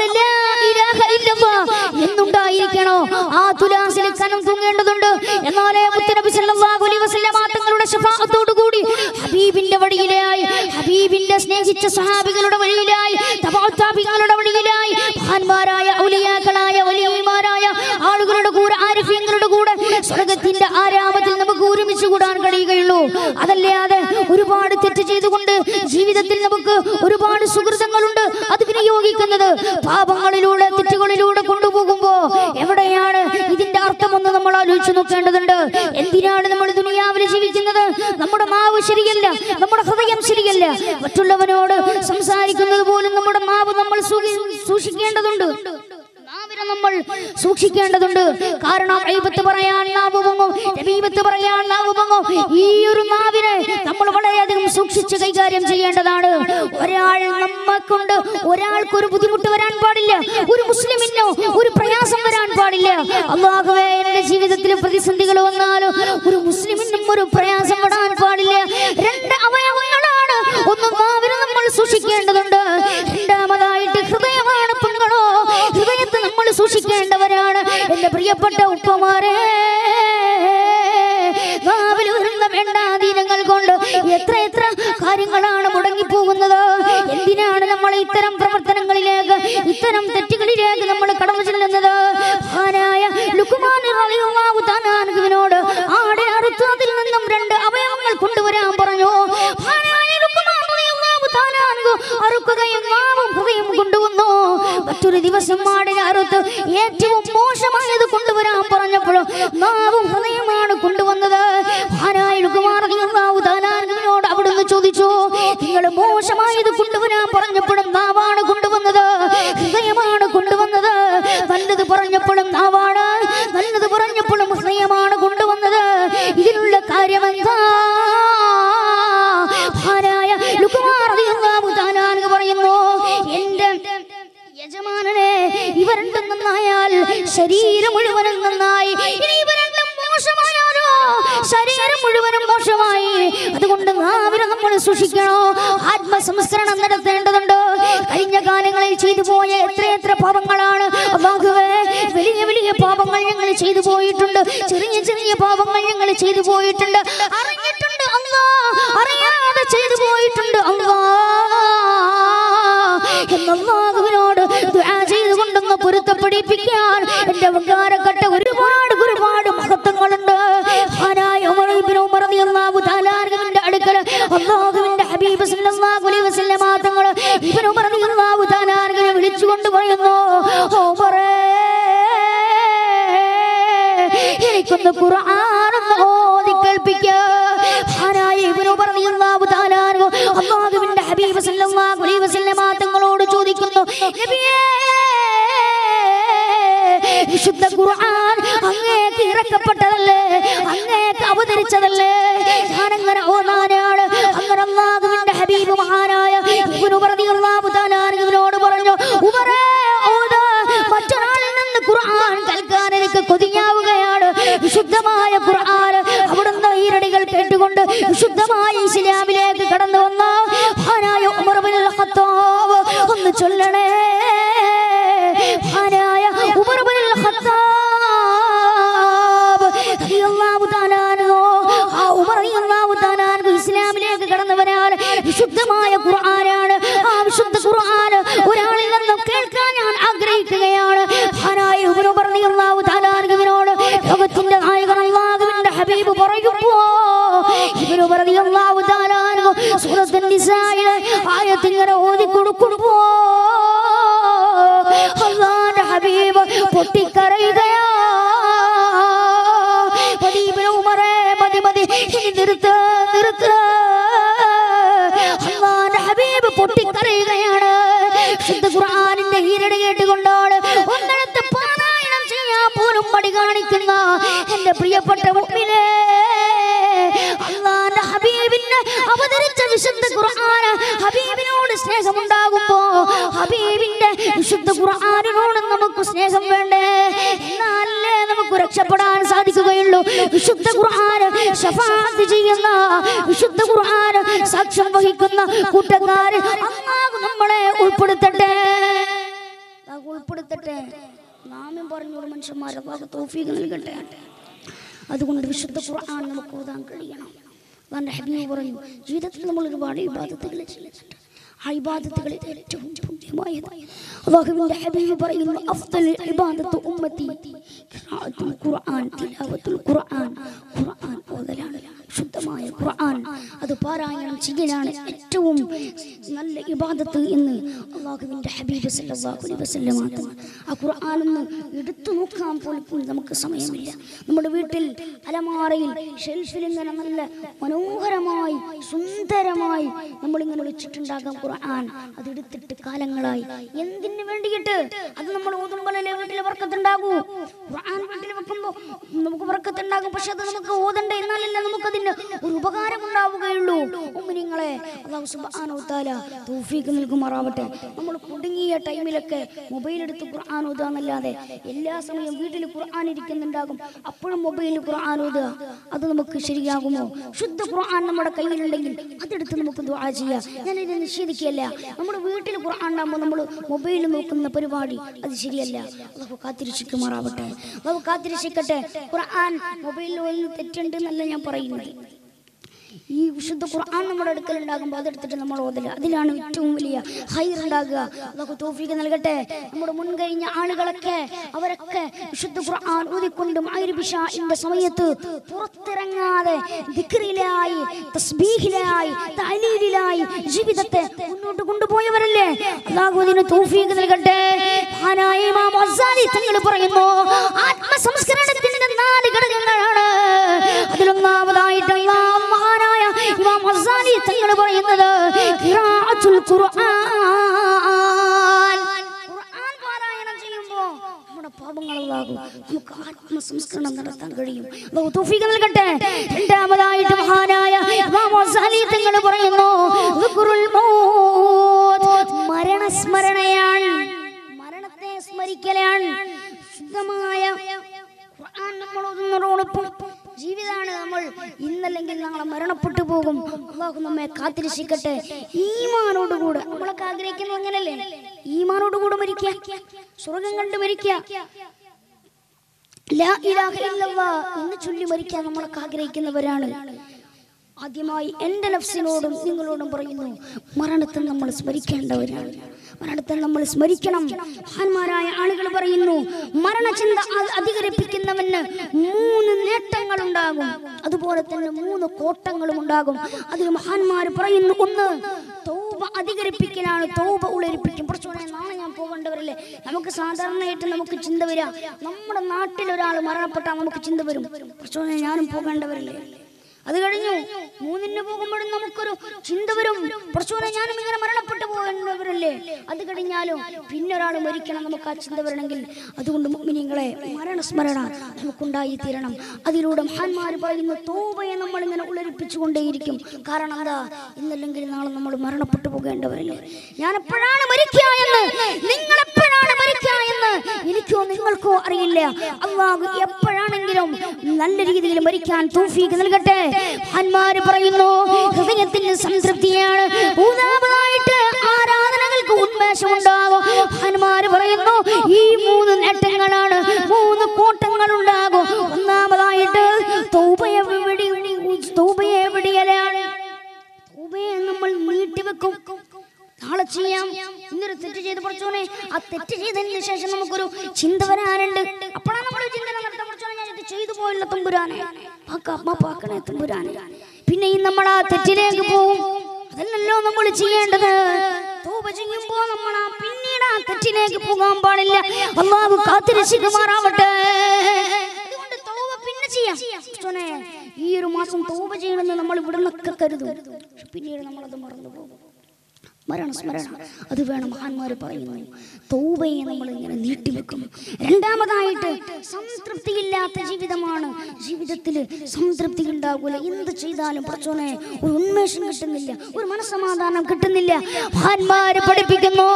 എന്നുണ്ടായിരിക്കണോ ആ തുലാസിൽ കനം തൂങ്ങേണ്ടതുണ്ട്. എന്നാലേ മുത്തുനബി സല്ലല്ലാഹു അലൈഹി വസല്ലമ തങ്ങളുടെ ശഫാഅത്തോടു കൂടി ഹബീബിന്റെ വഴിയിലായി, ഹബീബിന്റെ സ്നേഹിച്ച സഹാബികളുടെ വഴിയിലായി, തബഅത്താബികളുടെ വഴിയിലായി, മഹാന്മാരായ ഔലിയാക്കളായ വലിയമാരായ ആളുകളുടെ കൂടെ, ആരിഫീങ്ങളുടെ കൂടെ സ്വർഗ്ഗത്തിന്റെ ആരാമത്തിൽ നമുക്ക് ഒരുമിച്ച് കൂടാൻ കഴിയുകയുള്ളൂ. അതല്ലാതെ ഒരുപാട് തെറ്റ് ചെയ്തുകൊണ്ട് ജീവിതത്തിൽ നമുക്ക് ഒരുപാട് സുഹൃത്തുക്കളുണ്ട്. അത് വിനിയോഗിക്കുന്നത് പാപങ്ങളിലൂടെ, തെറ്റുകളിലൂടെ കൊണ്ടുപോകുമ്പോ എവിടെയാണ് ഇതിന്റെ അർത്ഥമെന്ന് നമ്മൾ ആലോചിച്ച് നോക്കേണ്ടതുണ്ട്. എന്തിനാണ് നമ്മൾ ദുനിയാവിൽ ജീവിക്കുന്നത്? നമ്മുടെ നാവ് ശരിയല്ല, നമ്മുടെ ഹൃദയം ശരിയല്ല. മറ്റുള്ളവനോട് സംസാരിക്കുന്നത് പോലും നമ്മുടെ നാവ് നമ്മൾ സൂക്ഷിക്കേണ്ടതുണ്ട്. നമ്മൾ സൂക്ഷിക്കേണ്ടതുണ്ട്. കാരണം ഗൈബത്ത് പറയാൻ നാവ് പൊങ്ങും, നബീബത്ത് പറയാൻ നാവ് പൊങ്ങും. ഈ ഒരു നാവിനെ നമ്മൾ വളരെയധികം സൂക്ഷിച്ച് കൈകാര്യം ചെയ്യേണ്ടതാണ്. ഒരാൾക്കൊരു ബുദ്ധിമുട്ട് വരാൻ പാടില്ല, ഒരു മുസ്ലിമിനോ ഒരു പ്രയാസം വരാൻ പാടില്ല. പാടില്ല. അല്ലാഹുവേ, എൻ്റെ ജീവിതത്തിൽ പ്രതിസന്ധികൾ വന്നാലും ഒരു മുസ്ലിമിനും ഒരു പ്രയാസം വരാൻ പാടില്ല. രണ്ട് അവയവങ്ങളാണ്. ഒന്ന് നാവിനെ നമ്മൾ സൂക്ഷിക്കേണ്ടതുണ്ട്, രണ്ടാമതായിട്ട് ഹൃദയമാണ്. പെങ്ങളോ, ഹൃദയത്തെ നമ്മൾ സൂക്ഷിക്കേണ്ടവരാണ്. എൻ്റെ പ്രിയപ്പെട്ട ഉപ്പമാരെ, നാവിൽ വരുന്ന വേണ്ടാധീനങ്ങൾ കൊണ്ട് എത്ര എത്ര കാര്യങ്ങളാണ് മുടങ്ങിപ്പോകുന്നത്. എന്തിനാണ് നമ്മൾ ഇത്തരം പ്രവർത്തനങ്ങളിലേക്ക്, ഇത്തരം തെറ്റുകളിലേക്ക് നമ്മൾ കടന്നു ചെല്ലുന്നത്? മഹാനായ ലുക്മാൻ റളിയല്ലാഹു തആല അൻഹുവിനോട് ആടെ അറുത്ത് അതിൽ നിന്നും രണ്ട് അവയവങ്ങൾ കൊണ്ടുവരാൻ പറഞ്ഞു. മഹാനായ ലുക്മാൻ റളിയല്ലാഹു തആല അൻഹു അറുക്കുകയും നാവും ഹൃദയം കൊണ്ടുവന്നു. മറ്റൊരു ദിവസം ആടെ അറുത്ത് ഏറ്റവും മോശമായത് കൊണ്ടുവരാൻ പറഞ്ഞപ്പോൾ നാവും ഹൃദയമാണ് കൊണ്ടുവന്നത്. മഹാനായ ലുക്മാൻ റളിയല്ലാഹു തആല അൻഹുവിനോട് അവിടുന്ന് ചോദിച്ചു, നിങ്ങൾ മോശമായത് കൊണ്ടുവരാൻ പറഞ്ഞപ്പോഴും നാവാണ് കൊണ്ടുവന്നത്, ഹൃദയമാണ് കൊണ്ടുവന്നത്? നല്ലത് പറഞ്ഞപ്പോഴും നാവാണ്, നല്ലത് പറഞ്ഞപ്പോഴും ഹൃദയമാണ് കൊണ്ടുവന്നത്. ഇതിനുള്ള കാര്യമെന്താ? മഹാനായ ലുക്മാൻ റളിയല്ലാഹു തആല അൻഹു പറയുന്നു, എൻ്റെ യജമാനനെ, ഇവർ രണ്ടും നന്നായാൽ ശരീരം മുഴുവനും നന്നായി. ഇനി ഇവർ രണ്ടും മോശമായാലോ ശരീരം മുഴുവനും മോശമായി. അതുകൊണ്ട് നാവിനെ നമ്മൾ സൂക്ഷിക്കണോ, ആത്മസംസ്കരണം നടത്തേണ്ടതുണ്ട്. കഴിഞ്ഞ കാലങ്ങളിൽ ചെയ്തു പോയ എത്രയെത്ര പാപങ്ങളാണ്. അല്ലാഹുവേ, വലിയ വലിയ പാപങ്ങൾ ഞങ്ങൾ ചെയ്തു പോയിട്ടുണ്ട്, ചെറിയ ചെറിയ പാപങ്ങൾ ഞങ്ങൾ ചെയ്തു പോയിട്ടുണ്ട്, അറിഞ്ഞിട്ടുണ്ട് അല്ലാഹ്, അറിയാതെ ചെയ്തു പോയിട്ടുണ്ട് അല്ലാഹ്. അല്ലാഹുവിനോട് ദുആ ചെയ്തുകൊണ്ടൊന്ന് പൊരുത്തപ്പെടിപ്പിക്കാൻ എൻ്റെ വകാരക്കട്ട ഒരുപാട് ഒരുപാട് മഹത്വങ്ങളുണ്ട്. മഹാനായ ഉമർ ഇബ്നു ഉമർ റളിയല്ലാഹു തആല അൻഹുവിന്റെ അടുക്കൽ അല്ലാഹുവിന്റെ ഹബീബ് സല്ലല്ലാഹു അലൈഹി വസല്ലം തങ്ങൾ ഇബ്നു ഉമർ റളിയല്ലാഹു തആല അൻഹുവിനെ വിളിച്ചുകൊണ്ട് പറയുന്നു, ഉമറേ, എനിക്കൊന്ന് ഖുർആൻ ഓതി കേൾപ്പിക്കുക. മഹാനായ ഇബ്നു ഉമർ റളിയല്ലാഹു തആല അൻഹു അല്ലാഹുവിന്റെ ഹബീബ് സല്ലല്ലാഹു അലൈഹി വസല്ലം തങ്ങളോട് ചോദിക്കുന്നു, നബിയേ, വിശുദ്ധ ഖുർആൻ അങ്ങേക്ക് ഇറക്കപ്പെട്ടതല്ലേ, അങ്ങേക്ക് അവതരിച്ചതല്ലേ, ഞാനങ്ങനെ ഓതാനാണ്. അങ്ങനെ അല്ലാഹുവിന്റെ ഹബീബ് മഹാനായ ഇബ്നു ഉമർ റളിയല്ലാഹു തആല അൻഹുവിനോട് പറഞ്ഞു, ഉമറേ, ഓത്. മറ്റൊരാളിൽ നിന്ന് ഖുർആൻ കേൾക്കാൻ എനിക്ക് കൊതിയാവുകയാണ്. വിശുദ്ധമായ ഖുർആൻ അവിടുന്ന് ഈരടികൾ കേട്ടുകൊണ്ട് വിശുദ്ധമായ ഇസ്ലാമിലേക്ക് കടന്നു വന്ന മഹാനായ ഉമർ ഇബ്നുൽ ഖത്താബ് ഒന്ന് ചൊല്ലണേ. മഹാനായ ഉമർ ഇബ്നുൽ ഖത്താബ് റളിയല്ലാഹു തആല അൻഹു, ആ ഉമർ റളിയല്ലാഹു തആല അൻഹു ഇസ്ലാമിലേക്ക് കടന്നു വരാൻ വിശുദ്ധമായ ഖുർആനാണ്. ആ വിശുദ്ധ ഖുർആൻ ഒരാളിൽ നിന്നും കേൾക്കാൻ ഞാൻ ആഗ്രഹിക്കുകയാണ്. മഹാനായ ഉമർ റളിയല്ലാഹു തആല അൻഹുവിനോട് ലോകത്തിന്റെ നായകൻ അല്ലാഹുവിന്റെ ഹബീബ് പറയുമ്പോൾ ഇബ്നു ഉമർ റളിയല്ലാഹു തആല അൻഹു സൂറത്തുൻ നിസായിലെ ആയത്ത് ഇങ്ങനെ ഓതി കൊടുക്കുമ്പോൾ അല്ലാഹുവിന്റെ ഹബീബ് പൊട്ടിക്കരയുകയാ. മതി ഇബ്നു ഉമറേ, മതി മതി, ഇനി നിർത്ത് നിർത്ത്. അല്ലാഹുവിന്റെ ഹബീബ് പൊട്ടിക്കരയുകയാണ്. വിശുദ്ധ ഖുർആനിന്റെ ഈരടി കേട്ടുകൊണ്ടാണ് ഒന്നിടത്ത് പാരായണം ചെയ്യാൻ പോലും മടി കാണിക്കുന്ന എൻ്റെ പ്രിയപ്പെട്ട മുഅ്മിനേ, അല്ലാഹുവിന്റെ ഹബീബിനെ അവതരിച്ച വിശുദ്ധ ഖുർആൻ ഹബീബിനോട് സ്നേഹമുണ്ടാകുമ്പോ ഹബീബിന്റെ വിശുദ്ധ ഖുർആനിനോട് നമുക്ക് സ്നേഹം വേണ്ടേ? എന്നാലേ നമുക്ക് രക്ഷപ്പെടാൻ സാധിക്കുകയുള്ളൂ. വിശുദ്ധ ഖുർആൻ ശഫാഅത്ത് ചെയ്യുന്ന, വിശുദ്ധ ഖുർആൻ സാക്ഷ്യം വഹിക്കുന്ന കൂട്ടക്കാർ അല്ലാഹു നമ്മളെ ഉൾപ്പെടുത്തട്ടെ, ഉൾപ്പെടുത്തട്ടെ. നാമം പറഞ്ഞോട് മനുഷ്യന്മാരെ അല്ലാഹു തൗഫീഖ് നൽകട്ടെ. അതുകൊണ്ട് വിശുദ്ധ ഖുർആൻ നമുക്ക് ഓതാൻ കഴിയണം. അല്ലാഹുവിന്റെ ഹബീബ് പറഞ്ഞു, ജീവിതത്തിൽ നമ്മൾ ഒരുപാട് ഇബാദത്തുകൾ ചെയ്യുന്നുണ്ട്. ആ ഇബാദത്തുകളിൽ ഏറ്റവും പുണ്യമായത് അല്ലാഹുവിന്റെ ഹബീബ് പറയുന്നു, അഫ്ദൽ ഇബാദത്തു ഉമ്മത്തി ഖിറാഅത്തുൽ ഖുർആൻ, തിലാവത്തുൽ ഖുർആൻ, ഖുർആൻ ഓതലാണ്. ശുദ്ധമായ ഖുർആൻ അത് പാരായണം ചെയ്യലാണ് ഏറ്റവും നല്ല ഇബാദത്ത് എന്ന് അല്ലാഹുവിന്റെ ഹബീബ് സല്ലല്ലാഹു അലൈഹി വസല്ലം തങ്ങൾ. ആ ഖുർആൻ ഒന്ന് എടുത്തു നോക്കാൻ പോലും നമുക്ക് സമയമില്ല. നമ്മുടെ വീട്ടിൽ അലമാറയിൽ ഷെൽഫിൽ ഇങ്ങനെ നല്ല മനോഹരമായി സുന്ദരമായി നമ്മളിങ്ങനെ വെച്ചിട്ടുണ്ടാകാം ഖുർആൻ. അതെടുത്തിട്ട് കാലങ്ങളായി എന്തിനു വേണ്ടിയിട്ട്? അത് നമ്മൾ ഓതുമ്പോഴല്ലേ വീട്ടിൽ ബർക്കത്തുണ്ടാകൂ. ഖുർആൻ വീട്ടിൽ വെക്കുമ്പോൾ നമുക്ക് ബർക്കത്തുണ്ടാകും. പക്ഷെ അത് നമുക്ക് ഓതണ്ടേ, എന്നാലല്ലേ നമുക്കതിന് നമുക്കതിന് ഒരു ഉപകാരം ഉണ്ടാവുകയുള്ളൂ. മുഅ്മിനീങ്ങളെ, അല്ലാഹു സുബ്ഹാനഹു വ തആല തൗഫീഖ് നൽകുമാറാവട്ടെ. നമ്മൾ കുടുങ്ങിയ ടൈമിലൊക്കെ മൊബൈൽ എടുത്ത് ഖുർആൻ ഓതാന്നല്ലാതെ എല്ലാ സമയം വീട്ടിൽ ഖുർആൻ ഇരിക്കുന്നുണ്ടാകും, അപ്പോഴും മൊബൈലിൽ ഖുർആൻ ഓതുക, അത് നമുക്ക് ശരിയാകുമോ? ശുദ്ധ ഖുർആൻ നമ്മുടെ കയ്യിലുണ്ടെങ്കിൽ അതെടുത്ത് നമുക്ക് ദുആ ചെയ്യാം. ഞാനിത് നിഷേധിക്കുകയല്ല. നമ്മുടെ വീട്ടിൽ ഖുർആൻ ഉണ്ടാകുമ്പോൾ നമ്മൾ മൊബൈലിൽ നോക്കുന്ന പരിപാടി അത് ശരിയല്ല. അല്ലാഹു കാത്തിരക്ഷിക്കുമാറാവട്ടെ. അല്ലാഹു കാത്തിരക്ഷിക്കട്ടെ. ഖുർആൻ മൊബൈലിൽ തെറ്റുണ്ട് എന്നല്ല ഞാൻ പറയുന്നത്. ഈ വിശുദ്ധ ഖുർആൻ നമ്മുടെ അടുക്കലുണ്ടാകുമ്പോൾ അതെടുത്തിട്ട് നമ്മൾ ഓതല, അതിലാണ് ഏറ്റവും വലിയ ഹൈർ ഉണ്ടാകുക. അല്ലാഹു തൗഫീഖ് നൽകട്ടെ. നമ്മുടെ മുൻകഴിഞ്ഞ ആളുകളൊക്കെ അവരൊക്കെ വിശുദ്ധ ഖുർആൻ ഓതിക്കൊണ്ട് മഗ്രിബ് ഇശാഇന്റെ സമയത്ത് പുറത്തിറങ്ങാതെ ദിക്റിലായി, തസ്ബീഹിലായി, തഹ്ലീലിലായി ജീവിതത്തെ മുന്നോട്ട് കൊണ്ടുപോയവരല്ലേ. അല്ലാഹു അതിന് തൗഫീഖ് നൽകട്ടെ. മഹാനായ ഇമാം ഗസാലി തങ്ങൾ പറയുന്നു, ആത്മസംസ്കരണത്തിന്റെ 4 ഘടകങ്ങളാണ്. അതിലൊന്നാമതായിട്ട് മഹാനായ ഇമാം ഗസാലി തങ്ങൾ പറയുന്നത് ഖിറാഅത്തുൽ ഖുർആൻ. ഖുർആൻ പാരായണം ചെയ്യുമ്പോൾ നമ്മുടെ പാപങ്ങൾ അല്ലാഹു നമുക്ക് ആത്മസംസ്കരണം നടത്താൻ കഴിയും. അല്ലാഹു തൗഫീഖ് നൽകട്ടെ. രണ്ടാമതായിട്ട് മഹാനായ ഇമാം ഗസാലി തങ്ങൾ പറയുന്നു ദിക്റുൽ മൗത്ത്, മരണസ്മരണയാണ്, മരണത്തെ സ്മരിക്കലാണ്. ശുദ്ധമായ ഖുർആൻ നമ്മൾ ഓതുന്നതോടൊപ്പം ജീവിതമാണ്. നമ്മൾ ഇന്നല്ലെങ്കിൽ നാളെ മരണപ്പെട്ടു പോകും. അല്ലാഹു നമ്മെ കാത്തിരക്ഷിക്കട്ടെ. ഈമാനോടുകൂടെ നമ്മളൊക്കെ ആഗ്രഹിക്കുന്നത് അങ്ങനല്ലേ? ഈമാനോടുകൂടെ മരിക്കുക, സ്വർഗം കണ്ട് മരിക്കുക, ലാ ഇലാഹ ഇല്ലല്ലാഹ് എന്ന് ചൊല്ലി മരിക്കാൻ നമ്മളൊക്കെ ആഗ്രഹിക്കുന്നവരാണ്. ആദ്യമായി എൻ്റെ നഫ്സിനോടും നിങ്ങളോടും പറയുന്നു, മരണത്തെ നമ്മൾ സ്മരിക്കേണ്ടവരാണ്. മരണത്തെ നമ്മൾ സ്മരിക്കണം. മഹാന്മാരായ ആളുകൾ പറയുന്നു, മരണചിന്ത അധികരിപ്പിക്കുന്നവന് 3 നേട്ടങ്ങളുണ്ടാകും, അതുപോലെ തന്നെ 3 കോട്ടങ്ങളും ഉണ്ടാകും. അതിൽ മഹാന്മാർ പറയുന്നു, ഒന്ന് തൗബ അധികരിപ്പിക്കലാണ്. തൗബ ഉളരിപ്പിക്കും. കുറച്ചുകൂടെ നാളെ ഞാൻ പോകേണ്ടവരല്ലേ. നമുക്ക് സാധാരണയായിട്ട് നമുക്ക് ചിന്ത വരിക, നമ്മുടെ നാട്ടിൽ ഒരാൾ മരണപ്പെട്ടാൽ നമുക്ക് ചിന്ത വരും, കുറച്ചുകൂടെ ഞാനും പോകേണ്ടവരല്ലേ. അത് കഴിഞ്ഞു 3-ന് പോകുമ്പോഴും നമുക്കൊരു ചിന്ത വരും, കുറച്ചുകൂടെ ഞാനും ഇങ്ങനെ മരണപ്പെട്ടു പോകേണ്ടവരല്ലേ. അത് കഴിഞ്ഞാലും പിന്നെ ഒരാൾ മരിക്കണം, നമുക്ക് ആ ചിന്ത വരണമെങ്കിൽ. അതുകൊണ്ട് മുഅ്മിനീങ്ങളെ, മരണസ്മരണ നമുക്കുണ്ടായി തീരണം. അതിലൂടെ മഹാന്മാർ പറയുന്നു, തൗബയെ നമ്മളിങ്ങനെ ഉളരിപ്പിച്ചുകൊണ്ടേയിരിക്കും. കാരണം എന്താ? ഇന്നല്ലെങ്കിൽ നാളെ നമ്മൾ മരണപ്പെട്ടു പോകേണ്ടവരല്ലേ. ഞാൻ എപ്പോഴാണ് മരിക്കുക എന്ന്, നിങ്ങൾ എപ്പോഴാണ് മരിക്കുക എന്ന് എനിക്കോ നിങ്ങൾക്കോ അറിയില്ല. അല്ലാഹു എപ്പോഴാണെങ്കിലും നല്ല രീതിയിൽ മരിക്കാൻ തൗഫീഖ് നൽകട്ടെ. മഹാന്മാർ പറയുന്നു, ഹൃദയത്തിന് സംതൃപ്തിയാണ്. മൂന്നാമതായിട്ട് ആരാധനകൾക്ക് ഉന്മേഷമുണ്ടാകും. മഹാന്മാർ പറയുന്നു, ഈ 3 നേട്ടങ്ങളാണ്, 3 കോട്ടങ്ങൾ ഉണ്ടാകും. ഒന്നാമതായിട്ട് തൗബയെ വിടിയലാണ്. തൗബയെ നമ്മൾ നീട്ടിവെക്കും. നാളെ ചെയ്യാം, ഇന്നൊരു തെറ്റ് ചെയ്ത് പഠിച്ചോനെ, ആ തെറ്റ് ചെയ്തതിന് ശേഷം നമുക്കൊരു ചിന്ത വരാനുണ്ട്. അപ്പോഴാണ് നമ്മൾ ചിന്ത നടത്താൻ പഠിച്ചോനെ, ഞാൻ ഇത് ചെയ്തു പോയല്ലോ തമ്പുരാനെ, പാക്കണേ തമ്പുരാനെ. പിന്നെയും നമ്മൾ ആ തെറ്റിലേക്ക് പോകും. അതല്ലല്ലോ നമ്മൾ ചെയ്യേണ്ടത്. തൗബ ചെയ്യുമ്പോൾ നമ്മൾ പിന്നീട് ആ തെറ്റിലേക്ക് പോകാൻ പാടില്ല. അല്ലാഹു കാത്തിരക്ഷിക്കുമാറാവട്ടെ. അതുകൊണ്ട് തൗബ പിന്നെ ചെയ്യാം. ഈ ഒരു മാസം തൗബ ചെയ്യണമെന്ന് നമ്മൾ ഇവിടെ നിന്നൊക്കെ കരുതും, പിന്നീട് നമ്മളത് മറന്നു പോകും. മരണസ്മരണ അത് വേണം. മഹാന്മാർ പറയുന്നു, തൗബയെ നമ്മൾ ഇങ്ങനെ നീട്ടിവെക്കും. രണ്ടാമതായിട്ട് സംതൃപ്തിയില്ലാത്ത ജീവിതമാണ്. ജീവിതത്തിൽ സംതൃപ്തി ഉണ്ടാകൂല. എന്ത് ചെയ്താലും പ്രചോദന ഒരു ഉന്മേഷം കിട്ടുന്നില്ല, ഒരു മനസ്സമാധാനം കിട്ടുന്നില്ല. മഹാന്മാർ പഠിപ്പിക്കുന്നു,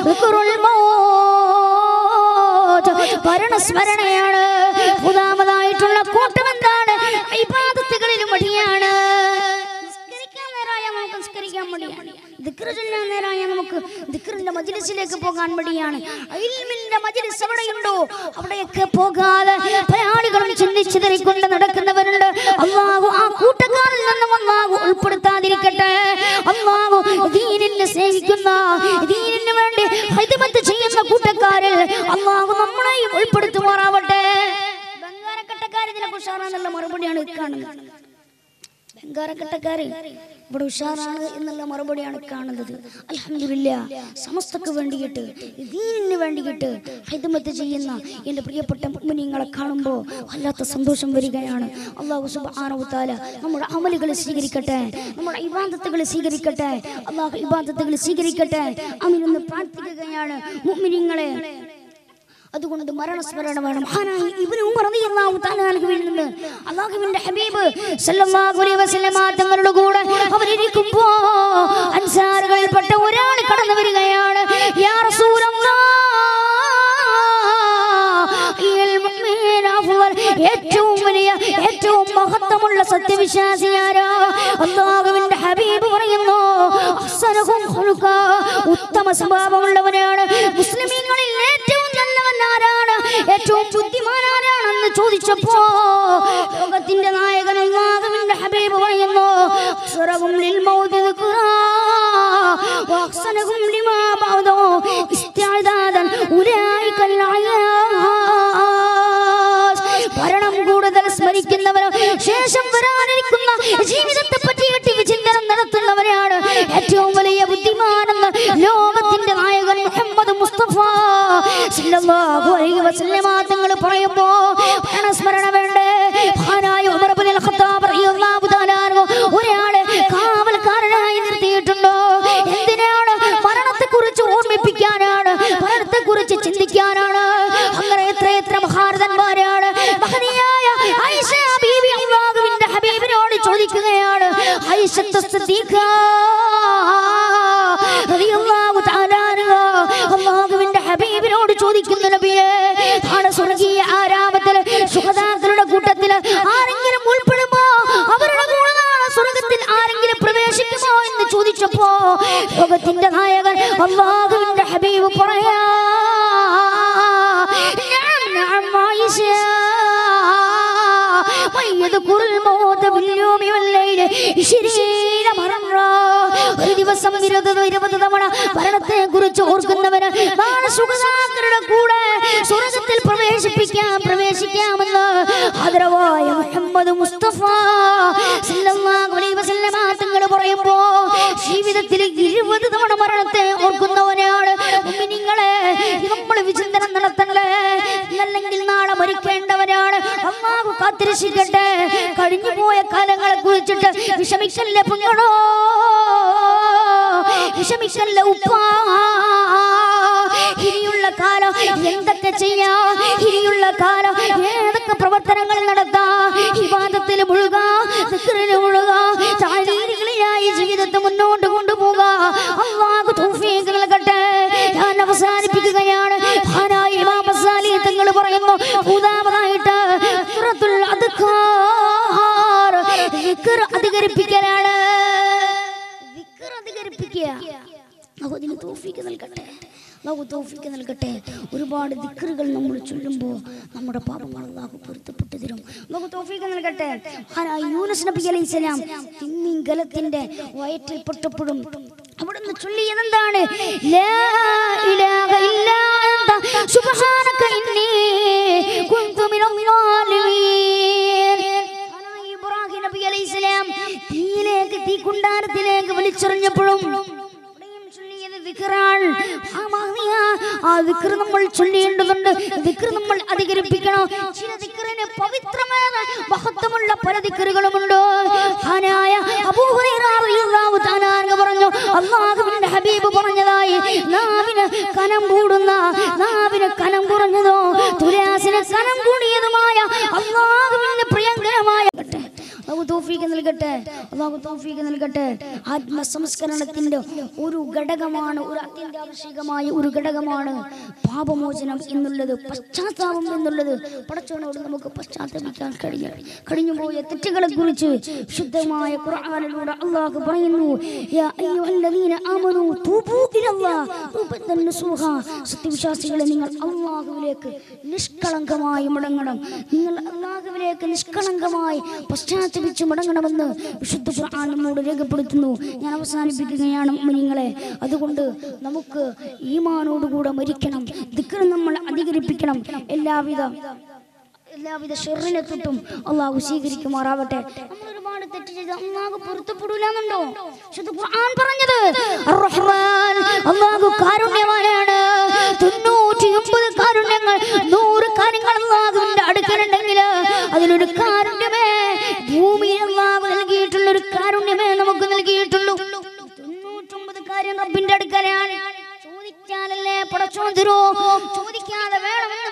മരണസ്മരണയാണ്. മൂന്നാമതായിട്ടുള്ള കോട്ടം എന്താണ്? ഇബാദത്തുകളിൽ മടിയാണ്. നിസ്കരിക്കാൻ മടിയാണ്. ദിക്ർ ചൊല്ലാൻ നേരായ നമുക്ക് ദിക്റിന്റെ മജ്ലിസിലേക്ക് പോകാൻ മടിയാണ്. ഇൽമിന്റെ മജ്ലിസ് എവിടെയുണ്ടോ അവിടെയൊക്കെ പോകാതെ പല ആളുകളും ചിന്തിച്ചിതറിക്കൊണ്ട് നടക്കുന്നവരുണ്ട്. അല്ലാഹു ആ കൂട്ടക്കാരിൽ നിന്നും അല്ലാഹു ഉൾപ്പെടുത്താതിരിക്കട്ടെ. അല്ലാഹു ദീനിനെ സ്നേഹിക്കുന്ന, ദീനിന് വേണ്ടി ഖിദ്മത്ത് ചെയ്യുന്ന കൂട്ടക്കാരിൽ അല്ലാഹു നമ്മളെയും ഉൾപ്പെടുത്തുമാറാവട്ടെ. ബംഗാരക്കട്ടക്കാർ ഇതിനൊക്കെ ഉഷാറാന്നുള്ള മറുപടിയാണ് കാണുന്നത്. ബംഗാരക്കട്ടക്കാര് ഇവിടെ ഉഷാറാണ് എന്നുള്ള മറുപടിയാണ് കാണുന്നത്. അൽഹംദുലില്ലാഹ്, സമസ്തക്ക് വേണ്ടിയിട്ട്, ദീനിന് വേണ്ടിയിട്ട് ഖിദ്മത്ത് ചെയ്യുന്ന എൻ്റെ പ്രിയപ്പെട്ട മുഅ്മിനീങ്ങളെ കാണുമ്പോൾ വല്ലാത്ത സന്തോഷം വരികയാണ്. അല്ലാഹു സുബ്ഹാനഹു വ തആല നമ്മുടെ അമലുകൾ സ്വീകരിക്കട്ടെ, നമ്മുടെ ഇബാദത്തുകൾ സ്വീകരിക്കട്ടെ. അല്ലാഹു ഇബാദത്തുകൾ സ്വീകരിക്കട്ടെ. ആമീൻ എന്ന് പ്രാർത്ഥിക്കുകയാണ്. മുഅ്മിനീങ്ങളെ, അതുകൊണ്ട് മരണസ്മരണ വേണം. ഇബ്നു ഉമർ റളിയല്ലാഹു തആല അൻഹുവിൽ നിന്ന് അല്ലാഹുവിന്റെ ഹബീബ് സല്ലല്ലാഹു അലൈഹി വസല്ലം തങ്ങളുടെ കൂടെ അവരിരിക്കുമ്പോൾ അൻസാറുകളിൽപ്പെട്ട ഒരാൾ കടന്നു വരികയാണ്. യാ റസൂലല്ലാഹ്, ഏറ്റവും വലിയ ഏറ്റവും മഹത്വമുള്ള സത്യവിശ്വാസിയാരാ? അല്ലാഹുവിന്റെ ഹബീബ് പറയുന്നു, അഹ്സനുഹും ഖുലുഖാ, ഉത്തമ സ്വഭാവമുള്ളവനാണ്. മുസ്ലിമീങ്ങളിൽ ഏറ്റവും നല്ലവൻ ആരാണ്? ഏറ്റവും ബുദ്ധിമാൻ ആരാണെന്ന് ചോദിച്ചപ്പോ ലോകത്തിന്റെ നായകൻ അല്ലാഹുവിന്റെ ഹബീബ് പറയുന്നു, അഹ്സനുഹും ലിൽ മൗതി ദിക്റാ വഅഹ്സനുഹും ലിമാ ബഅദു ഇസ്തിഅദാദൻ ഉലൈകൽ ഭരണം കൂടുതൽ സ്മരിക്കുന്നവരോ ശേഷം വരാനിരിക്കുന്ന ജീവിതത്തെ പറ്റിയിട്ട് വിചിന്തനം നടത്തുന്നവരാണ് ഏറ്റവും വലിയ ബുദ്ധിമാനെന്ന് ലോകത്തിന്റെ നായകൻ മുഹമ്മദ് മുസ്തഫ സല്ലല്ലാഹു അലൈഹി വസല്ലം തങ്ങൾ പറയുമ്പോ ഭരണസ്മരണ വേണ്ടേ? മഹാനായ ഉമർ ഇബ്നുൽ ഖത്താബ് റളിയല്ലാഹു തആല ഒരാളെ കാവൽക്കാരനായി നിർത്തിയിട്ടുണ്ടോ? എന്തിനാണ്? മരണത്തെക്കുറിച്ച് ഓർമ്മിപ്പിക്കാനാണ്, മരണത്തെക്കുറിച്ച് ചിന്തിക്കാനാണ്. അങ്ങനെ എത്ര മഹാരഥന്മാരാണ്. മഹനിയായ ആയിഷ ബീവി അല്ലാഹുവിന്റെ ഹബീബിനോട് ചോദിക്കുകയാണ്, ആയിഷ സിദ്ദീഖ റളിയല്ലാഹു തആല അൻഹ അല്ലാഹുവിന്റെ ഹബീബിനോട് ചോദിക്കുന്നു, നബിയേ, ആണ് സ്വർഗീയ ആരാമത്തിൽ ശുഹദാക്കളുടെ കൂട്ടത്തിൽ ആരെങ്കിലും ഉൾപ്പെടുമോ? അവരുടെ കൂടെ സ്വർഗത്തിൽ ആരെങ്കിലും പ്രവേശിക്കുമോ എന്ന് ചോദിച്ചപ്പോ ലോകത്തിന്റെ നായകൻ അല്ലാഹുവിന്റെ ഹബീബ് പറയാ, ഒരു ദിവസം 20 തവണ മരണത്തെ കുറിച്ച് ഓർക്കുന്നവന് സുഖസാക്കരുടെ കൂടെ സ്വർഗത്തിൽ പ്രവേശിക്കാമെന്ന് ആദരവായ മുഹമ്മദ് മുസ്തഫ സല്ലല്ലാഹു അലൈഹി വസല്ലം തങ്ങൾ പറയുമ്പോ ജീവിതത്തിൽ 20 തവണ മരണത്തെ ഓർക്കുന്നവനാണ്. മുഅ്മിനീങ്ങളെ, നമ്മൾ വിചിന്തനം നടത്തണ്ടേ? അല്ലെങ്കിൽ നാളെ മരിക്കേണ്ടവരാണ്. അല്ലാഹു കാത്തിരക്ഷിക്കട്ടെ. കഴിഞ്ഞു പോയ കാലങ്ങളെ കുറിച്ചിട്ട് വിഷമിക്കല്ല പെങ്ങളോ, വിഷമിക്കല്ല ഉപ്പാ. ഇനിയുള്ള കാലം എന്തൊക്കെ ചെയ്യാ? ഇനിയുള്ള കാലം ഏതൊക്കെ പ്രവർത്തനങ്ങൾ നടത്താം? ഇബാദത്തിൽ മുഴുകാ, ദിക്റിൽ മുഴുകാ, താഴീകളിലായി ജീവിതത്തെ മുന്നോട്ട് കൊണ്ടുപോകാ. അല്ലാഹു തൗഫീഖ് നൽകട്ടെ. ഞാൻ അവസാനിപ്പിക്കുകയാണ്. മഹാനായ ഇമാം ഗസാലി തങ്ങൾ പറയുന്നു, മൂന്നാമതായിട്ട് ദിക്റുൽ അദ്കാർ, ദിക്ർ അധികരിപ്പിക്കലാണ്. ദിക്ർ അധികരിപ്പിക്കുക. അല്ലാഹു അതിന് തൗഫീഖ് നൽകട്ടെ. അല്ലാഹു തൗഫീഖ് നൽകട്ടെ. ഒരുപാട് ദിക്റുകൾ നമ്മൾ ചൊല്ലുമ്പോൾ നമ്മുടെ പാപങ്ങൾ അല്ലാഹു പൊറുത്തപ്പെട്ടു തരും. അല്ലാഹു തൗഫീഖ് നൽകട്ടെ. യൂനുസ് നബി അലൈഹിസ്സലാം തിമിംഗലത്തിന്റെ വയറ്റിൽ പെട്ടപ്പോഴും അവിടുന്ന് ചൊല്ലിയതെന്താണ്? ലാ ഇലാഹ ഇല്ലാ അൻത സുബ്ഹാനക ഇന്നി കുൻതു മിനൽ ളാലിമീൻ. ഇബ്രാഹിം നബി അലൈഹിസ്സലാം തീക്കുണ്ടാരത്തിലേക്ക് വലിച്ചെറിഞ്ഞപ്പോഴും ആ ദിക്ർ നമ്മൾ ചൊല്ലേണ്ടതുണ്ട്. ദിക്ർ നമ്മൾ അധികരിപ്പിക്കണം. ചില ദിക്റിന് പവിത്രമായ മഹത്വമുള്ള പല ദിക്റുകളുമുണ്ട്. മഹാനായ അബൂ ഹുറൈറ റളിയല്ലാഹു തആല അൻഹു പറഞ്ഞു, അല്ലാഹുവിന്റെ ഹബീബ് പറഞ്ഞതായി, നാവിന് കനം കൂടുന്ന, നാവിന് കനം കുറഞ്ഞതോ തുലാസിന് കനം കൂടിയതുമായ അല്ലാഹുവിന്റെ പ്രിയങ്കരമായ അല്ലാഹു തൗഫീഖ് നൽകട്ടെ. അല്ലാഹു തൗഫീഖ് നൽകട്ടെ. ആത്മസംസ്കരണത്തിന്റെ ഒരു ഘടകമാണ്, ഒരു അത്യന്താവശ്യകമായ ഒരു ഘടകമാണ് പാപമോചനം എന്നുള്ളത്, പശ്ചാത്താപം എന്നുള്ളത്. പടച്ചവനോട് നമുക്ക് പശ്ചാത്തപിക്കാൻ കഴിഞ്ഞുപോയ തെറ്റുകളെ കുറിച്ച് ശുദ്ധമായ ഖുർആനിലൂടെ അല്ലാഹു പറയുന്നു, യാ അയ്യുഹല്ലദീന ആമനൂ തൂബൂ ഇലല്ലാഹ് തൗബതൻ നസൂഹാ. സത്യവിശ്വാസികളെ, നിങ്ങൾ അല്ലാഹുവിലേക്ക് നിഷ്കളങ്കമായി മടങ്ങണം. നിങ്ങൾ അല്ലാഹുവിലേക്ക് നിഷ്കളങ്കമായി പശ്ചാത്തപിച്ച് മടങ്ങണമെന്ന് വിശുദ്ധ ഖുർആൻ നമ്മോട് രേഖപ്പെടുത്തുന്നു. ഞാൻ അവസാനിപ്പിക്കുകയാണ് മുഅ്മിനീങ്ങളെ. അതുകൊണ്ട് നമുക്ക് ഈമാനോടുകൂടെ മരിക്കണം. ദിക്ർ നമ്മൾ അധികരിപ്പിക്കണം. എല്ലാവിധ ഷർറിനെ തൊട്ടും അല്ലാഹു സ്വീകരിക്കുമാറാവട്ടെ. നമ്മൾ ഒരുപാട് തെറ്റ് ചെയ്ത് അല്ലാഹു പൊറുത്തപ്പെടൂലെന്നുണ്ടോ? വിശുദ്ധ ഖുർആൻ പറഞ്ഞത് അർ-റഹ്മാൻ, അല്ലാഹു കാരുണ്യവാനാണ്. 99 കാരുണ്യങ്ങൾ, 100 കാര്യങ്ങൾ അല്ലാഹുവിന്റെ അടുക്കലുണ്ടെങ്കിൽ അതിലൊരു കാരുണ്യമേ ഭൂമിയിൽ അല്ലാഹു നൽകിയിട്ടുള്ള ഒരു കാരുണ്യമേ നമുക്ക് നൽകിയിട്ടുള്ളൂ. 99 കാര്യം റബ്ബിന്റെ അടുക്കലാണ്. ചോദിച്ചാലല്ലേ പടച്ചോൻ തരൂ. ചോദിക്കാതെ വേണമെന്ന്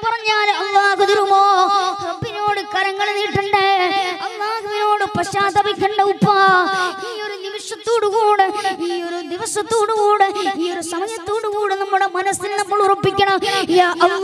പശ്ചാത്തപിക്കേണ്ട ഉപ്പ. ഈ ഒരു നിമിഷത്തോടുകൂടെ, ഈ ഒരു ദിവസത്തോടുകൂടെ, ഈ ഒരു സമയത്തോടുകൂടെ നമ്മുടെ മനസ്സിൽ നമ്മൾ ഉറപ്പിക്കണം, യാ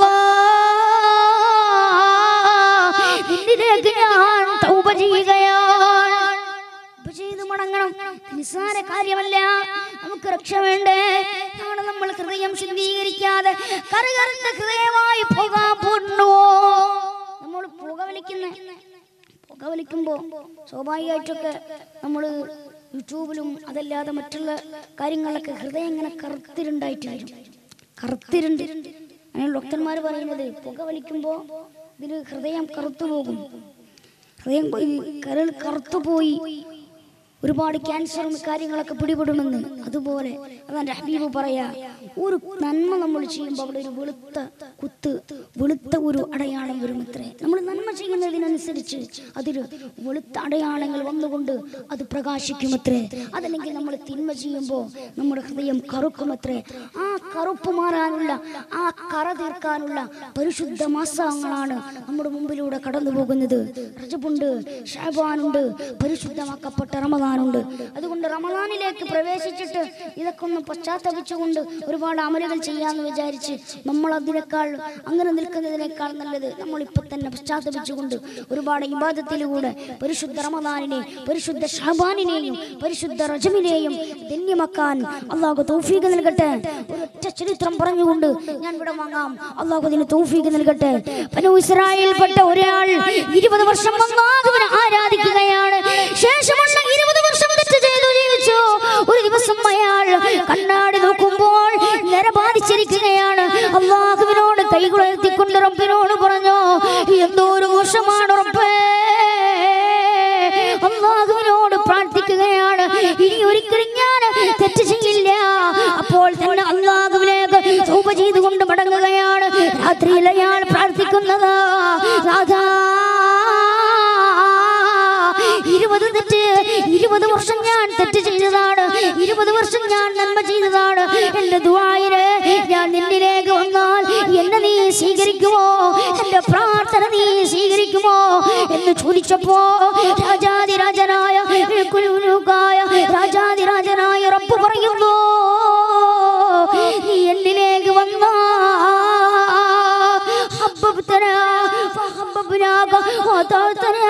അല്ലാഹ്, നിന്നിലേക്ക് ഞാൻ തൗബ ചെയ്യുകയാണ്. ചെയ്ത് മടങ്ങണം. നിസ്സാര കാര്യമല്ല. നമുക്ക് രക്ഷ വേണ്ടേ? നമ്മൾ ഹൃദയം ശുദ്ധീകരിക്കാതെ കറുകറുത്ത ഹൃദയമായി പോകാൻ പോകുന്നുവോ? നമ്മൾ പുകവലിക്കുമ്പോ സ്വാഭാവികമായിട്ടൊക്കെ നമ്മൾ യൂട്യൂബിലും അതല്ലാതെ മറ്റുള്ള കാര്യങ്ങളിലൊക്കെ ഹൃദയം ഇങ്ങനെ കറുത്തിരുണ്ടായിട്ട് വരും. കറുത്തിരുണ്ട്. അങ്ങനെ ഡോക്ടർമാർ പറയുന്നത് പുകവലിക്കുമ്പോ ഇതിന് ഹൃദയം കറുത്തു പോകും. ഹൃദയം കരൾ കറുത്തുപോയി ഒരുപാട് ക്യാൻസറും കാര്യങ്ങളൊക്കെ പിടിപെടുമെന്ന്. അതുപോലെ അതാണ് ഹബീബ് പറയാ, ഒരു നന്മ നമ്മൾ ചെയ്യുമ്പോൾ അവിടെ ഒരു വെളുത്ത ഒരു അടയാളം വരുമത്രേ. നമ്മൾ നന്മ ചെയ്യുന്നതിനനുസരിച്ച് അതിൽ വെളുത്ത അടയാളങ്ങൾ വന്നുകൊണ്ട് അത് പ്രകാശിക്കുമത്രേ. അതല്ലെങ്കിൽ നമ്മൾ തിന്മ ചെയ്യുമ്പോൾ നമ്മുടെ ഹൃദയം കറുക്കുമത്രേ. ആ കറുപ്പ് മാറാനുള്ള, ആ കറ തീർക്കാനുള്ള പരിശുദ്ധ മാസങ്ങളാണ് നമ്മുടെ മുമ്പിലൂടെ കടന്നു പോകുന്നത്. റജബുണ്ട്, ശഅബാനുണ്ട്, പരിശുദ്ധമാക്കപ്പെട്ട റമദാനുണ്ട്. അതുകൊണ്ട് റമദാനിലേക്ക് പ്രവേശിച്ചിട്ട് ഇതൊക്കെ ഒന്ന് പശ്ചാത്തപിച്ചുകൊണ്ട് ഒരുപാട് അമലുകൾ ചെയ്യാമെന്ന് വിചാരിച്ച് നമ്മൾ അതിനേക്കാൾ അങ്ങനെ നിൽക്കുന്നതിനേക്കാൾ നല്ലത് നമ്മളിപ്പോൾ തന്നെ പശ്ചാത്തപിച്ചുകൊണ്ട് ഒരുപാട് ഇബാദത്തിലൂടെ പരിശുദ്ധ റമദാനിനെ, പരിശുദ്ധ ശഅബാനിനെയും പരിശുദ്ധ റജബിനെയും ധന്യമാക്കാൻ അല്ലാഹു തൗഫീഖ് നൽകട്ടെ. ഒരൊറ്റ ചരിത്രം പറഞ്ഞുകൊണ്ട് ഞാൻ ഇവിടെ വാങ്ങാം. അല്ലാഹു അതിന് തൗഫീഖ് നൽകട്ടെ. ബനൂ ഇസ്രായേൽപ്പെട്ട ഒരാൾ 20 വർഷം അല്ലാഹുവിനെ ആരാധിക്കുകയാണ്. ശേഷമുള്ള 20 വർഷം തെറ്റ് ചെയ്തു ജീവിച്ചു. ഒരു ദിവസം അയാൾ കണ്ണാടി നോക്കുമ്പോൾ നര ബാധിച്ചിരിക്കുകയാണ്. അല്ലാഹുവിനോട് കൈകുളർത്തിക്കൊണ്ട് റബ്ബിനോട് പറഞ്ഞു, എന്തോ ഒരു മോശമാണ് റബ്ബേ. അല്ലാഹുവിനോട് പ്രാർത്ഥിക്കുകയാണ്, ഇനി ഒരിക്കലും ഞാൻ തെറ്റ് ചെയ്യില്ല. അപ്പോൾ തന്നെ അല്ലാഹുവിലേക്ക് തൗബ ചെയ്തുകൊണ്ട് മടങ്ങുകയാണ്. രാത്രിയിൽ അയാൾ പ്രാർത്ഥിക്കുന്നത്, 20 വർഷം ഞാൻ തെറ്റ് ചെയ്തതാണ്, 20 വർഷം ഞാൻ നന്മ ചെയ്തതാണ്. എന്റെ ദുആയിനെ ഞാൻ നിന്നിലേക്ക് വന്നാൽ എന്നെ നീ സ്വീകരിക്കുമോ? എന്റെ പ്രാർത്ഥന നീ സ്വീകരിക്കുമോ എന്ന് ചോദിച്ചപ്പോ രാജാതിരാജനായ റബ്ബ് പറയുന്നു, നീ എന്നിലേക്ക് വന്നാ فحببناك وطرتنا